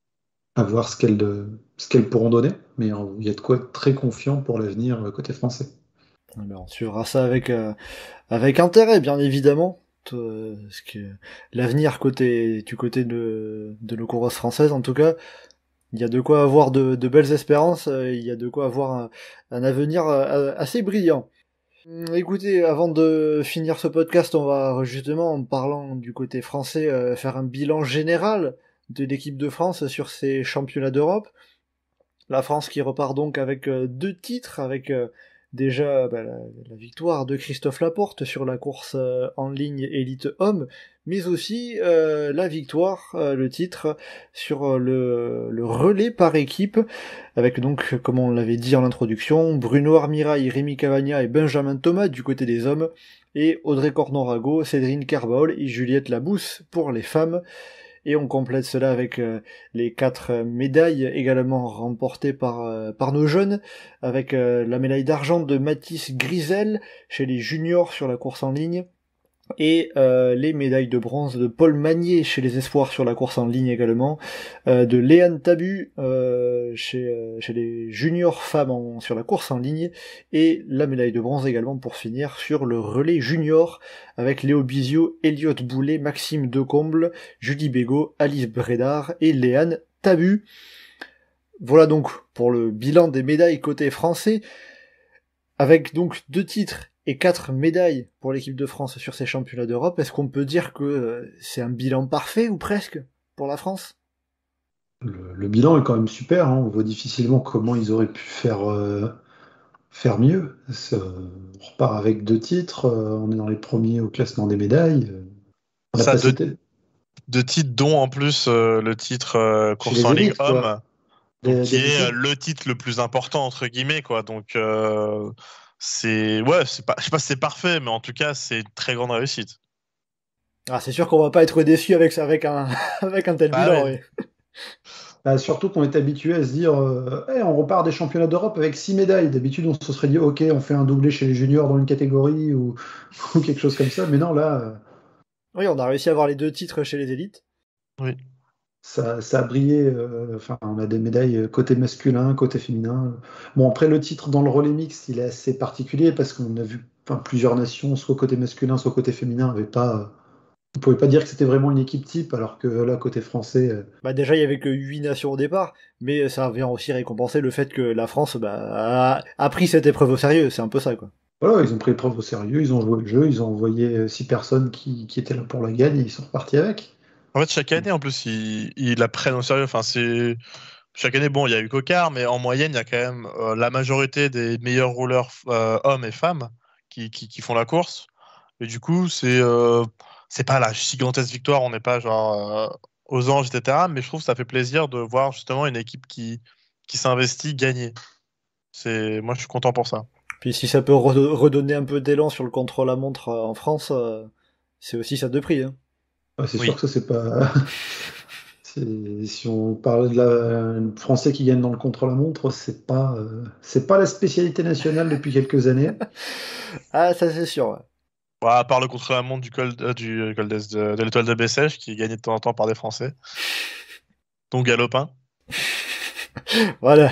à voir ce qu'elles ce qu'elles pourront donner. Mais euh, il y a de quoi être très confiant pour l'avenir euh, côté français. Alors, on suivra ça avec, euh, avec intérêt, bien évidemment. Euh, ce que, l'avenir côté, du côté de, de nos coureuses françaises, en tout cas, il y a de quoi avoir de, de belles espérances, euh, il y a de quoi avoir un, un avenir euh, assez brillant. Hum, Écoutez, avant de finir ce podcast, on va justement, en parlant du côté français, euh, faire un bilan général de l'équipe de France sur ces championnats d'Europe. La France qui repart donc avec euh, deux titres, avec euh, déjà bah, la, la victoire de Christophe Laporte sur la course euh, en ligne élite homme, mais aussi euh, la victoire, euh, le titre sur euh, le, le relais par équipe, avec donc, comme on l'avait dit en introduction, Bruno Armirail, Rémi Cavagna et Benjamin Thomas du côté des hommes, et Audrey Cornon-Rago, Cédrine Carbaol et Juliette Labousse pour les femmes. Et on complète cela avec euh, les quatre médailles également remportées par, euh, par nos jeunes, avec euh, la médaille d'argent de Mathis Grisel chez les juniors sur la course en ligne, et euh, les médailles de bronze de Paul Magnier chez les espoirs sur la course en ligne également, euh, de Léane Tabu euh, chez, euh, chez les juniors femmes en, sur la course en ligne, et la médaille de bronze également pour finir sur le relais junior avec Léo Bizio, Elliot Boulet, Maxime Decomble, Julie Bégaud, Alice Brédard et Léane Tabu. Voilà donc pour le bilan des médailles côté français, avec donc deux titres et quatre médailles pour l'équipe de France sur ces championnats d'Europe. Est-ce qu'on peut dire que euh, c'est un bilan parfait, ou presque, pour la France ? Le, le bilan est quand même super, hein. On voit difficilement comment ils auraient pu faire, euh, faire mieux. C'est, euh, on repart avec deux titres, euh, on est dans les premiers au classement des médailles. euh, on n'a Ça, pas deux, cité deux titres, dont en plus euh, le titre euh, chez course les en ligne élites, homme, quoi. donc, Des- qui est d'habitude. euh, le titre le plus important, entre guillemets, quoi. Donc, euh, c'est. Ouais, c'est pas... je sais pas si c'est parfait, mais en tout cas, c'est une très grande réussite. Ah, c'est sûr qu'on va pas être déçu avec, avec, un, avec un tel Bah bilan, oui. oui. Bah, surtout qu'on est habitué à se dire euh, hey, on repart des championnats d'Europe avec six médailles. D'habitude, on se serait dit ok, on fait un doublé chez les juniors dans une catégorie ou, ou quelque chose comme ça. Mais non, là. Euh... Oui, on a réussi à avoir les deux titres chez les élites. Oui. Ça, ça a brillé. Enfin, euh, on a des médailles côté masculin, côté féminin. Bon, après, le titre dans le relais mixte, il est assez particulier parce qu'on a vu plusieurs nations, soit côté masculin, soit côté féminin, n'avaient pas. On pouvait pas dire que c'était vraiment une équipe type, alors que là, côté français... Euh... Bah déjà, il y avait que huit nations au départ, mais ça vient aussi récompenser le fait que la France bah, a, a pris cette épreuve au sérieux, c'est un peu ça, quoi. Voilà, ils ont pris l'épreuve au sérieux, ils ont joué le jeu, ils ont envoyé six personnes qui, qui étaient là pour la gagne, et ils sont repartis avec. En fait, chaque année, en plus, ils, ils la prennent au sérieux. Enfin, c'est... Chaque année, bon, il y a eu Cocard, mais en moyenne, il y a quand même euh, la majorité des meilleurs rouleurs euh, hommes et femmes qui, qui, qui font la course. Et du coup, c'est... Euh... c'est pas la gigantesque victoire, on n'est pas genre euh, aux anges, et cetera. Mais je trouve que ça fait plaisir de voir justement une équipe qui, qui s'investit gagner. C'est... Moi, je suis content pour ça. Puis si ça peut redonner un peu d'élan sur le contre-la-montre en France, euh, c'est aussi ça de prix. Hein. Ah, c'est oui. sûr que ça, c'est pas... c'est... Si on parle de la Français qui gagne dans le contre-la-montre, c'est pas, euh... c'est pas la spécialité nationale depuis quelques années. Ah, ça c'est sûr, ouais. Ouais, à part le contre-la-montre du col, euh, du col d'Est de, de l'étoile de Bessèges, qui est gagné de temps en temps par des Français. Donc Galopin. Voilà.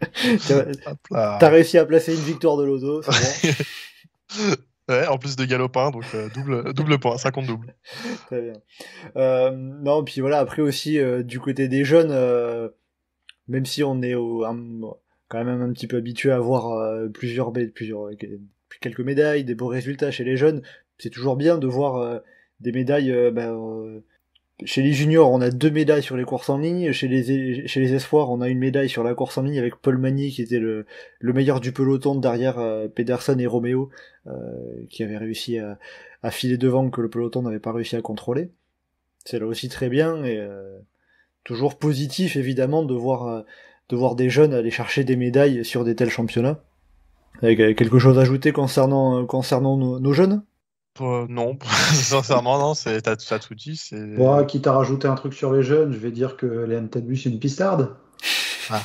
T'as, t'as réussi à placer une victoire de l'auto, c'est bon. Ouais, en plus de Galopin, donc euh, double, double point, ça compte double. Très bien. Euh, non, puis voilà, après aussi, euh, du côté des jeunes, euh, même si on est au, un, quand même un petit peu habitué à voir euh, plusieurs, plusieurs, quelques médailles, des beaux résultats chez les jeunes, c'est toujours bien de voir euh, des médailles. Euh, bah, euh, chez les juniors, on a deux médailles sur les courses en ligne. Chez les chez les espoirs, on a une médaille sur la course en ligne avec Paul Magny qui était le le meilleur du peloton derrière euh, Pedersen et Romeo, euh, qui avait réussi à, à filer devant que le peloton n'avait pas réussi à contrôler. C'est là aussi très bien et euh, toujours positif évidemment de voir euh, de voir des jeunes aller chercher des médailles sur des tels championnats. Avec quelque chose à ajouter concernant concernant nos, nos jeunes? Euh, non, sincèrement, non, c'est, t'as, t'as tout dit. C'est... Bon, quitte à rajouter un truc sur les jeunes, je vais dire que Léane Tadbu, c'est une pistarde. Ah.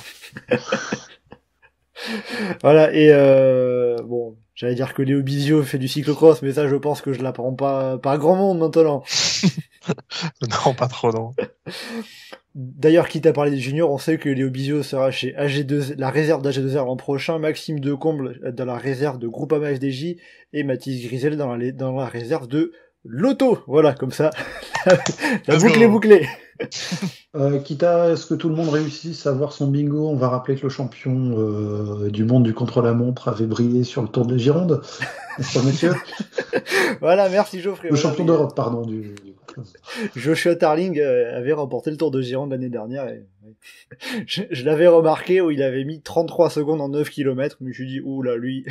Voilà, et euh, bon, j'allais dire que Léo Bizio fait du cyclocross, mais ça, je pense que je l'apprends pas, pas à grand monde maintenant. Non, pas trop, non. D'ailleurs, quitte à parler des juniors, on sait que Léo Bizio sera chez A G deux, la réserve d'A G deux R l'an prochain, Maxime Decomble dans la réserve de Groupama F D J et Mathis Grisel dans la, dans la réserve de Lotto. Voilà, comme ça, la boucle est bouclée. Euh, quitte à ce que tout le monde réussisse à voir son bingo, on va rappeler que le champion euh, du monde du contre-la-montre avait brillé sur le Tour de la Gironde, n'est-ce pas, monsieur? Voilà, merci Geoffrey. Le voilà, champion d'Europe, pardon. Du, du... Joshua Tarling euh, avait remporté le Tour de Gironde l'année dernière. Et... je, je l'avais remarqué où il avait mis trente-trois secondes en neuf kilomètres, mais je me suis dit, ouh là, lui,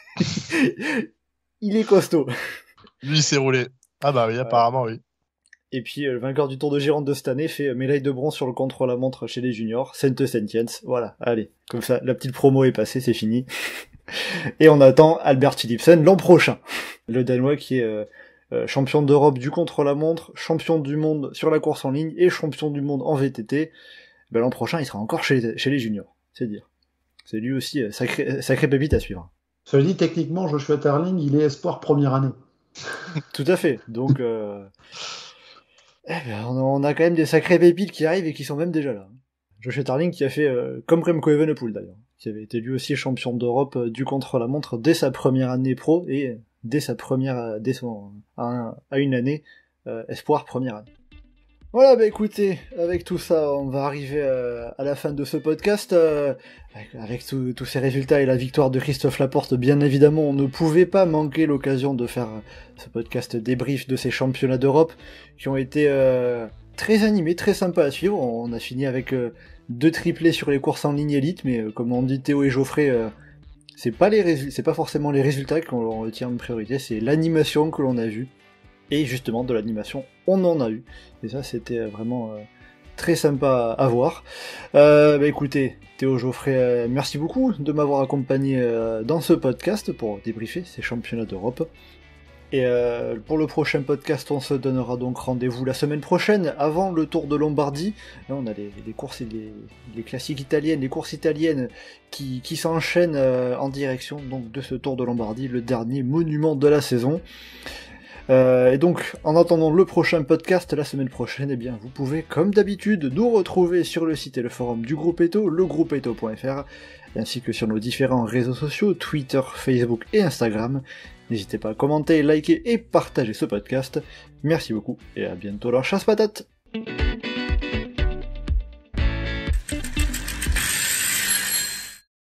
il est costaud. Lui, il s'est roulé. Ah bah oui, ouais. Apparemment, oui. Et puis, euh, le vainqueur du Tour de Gironde de cette année fait euh, médaille de bronze sur le contre-la-montre chez les juniors, Sainte-Saint-Jens. Voilà, allez, comme ça, la petite promo est passée, c'est fini. Et on attend Albert Philipsen l'an prochain. Le Danois qui est euh, euh, champion d'Europe du contre-la-montre, champion du monde sur la course en ligne et champion du monde en V T T. Ben, l'an prochain, il sera encore chez les, chez les juniors, c'est dire. C'est lui aussi euh, sacré, sacré pépite à suivre. Cela dit, techniquement, Joshua Tarling, il est espoir première année. Tout à fait, donc... Euh... Eh ben, on a quand même des sacrés pépites qui arrivent et qui sont même déjà là. Joshua Tarling qui a fait euh, comme Remco Evenepoel d'ailleurs, qui avait été lui aussi champion d'Europe euh, du contre-la-montre dès sa première année pro et euh, dès sa première, dès son, à, à une année euh, espoir première année. Voilà, bah écoutez, avec tout ça, on va arriver à, à la fin de ce podcast. Euh, avec avec tous ces résultats et la victoire de Christophe Laporte, bien évidemment, on ne pouvait pas manquer l'occasion de faire ce podcast débrief de ces championnats d'Europe qui ont été euh, très animés, très sympas à suivre. On a fini avec euh, deux triplés sur les courses en ligne élite, mais euh, comme on dit Théo et Geoffrey, euh, c'est pas les résu- c'est pas forcément les résultats qu'on retient en priorité, c'est l'animation que l'on a vue. Et justement, de l'animation, on en a eu. Et ça, c'était vraiment euh, très sympa à voir. Euh, bah écoutez, Théo, Geoffrey, euh, merci beaucoup de m'avoir accompagné euh, dans ce podcast pour débriefer ces championnats d'Europe. Et euh, pour le prochain podcast, on se donnera donc rendez-vous la semaine prochaine, avant le Tour de Lombardie. Là, on a les, les courses et les, les classiques italiennes, les courses italiennes qui, qui s'enchaînent euh, en direction donc de ce Tour de Lombardie, le dernier monument de la saison. Euh, et donc, en attendant le prochain podcast la semaine prochaine, eh bien, vous pouvez, comme d'habitude, nous retrouver sur le site et le forum du Groupe Eto, le groupe eto point f r, ainsi que sur nos différents réseaux sociaux, Twitter, Facebook et Instagram. N'hésitez pas à commenter, liker et partager ce podcast. Merci beaucoup, et à bientôt dans Chasse Patate.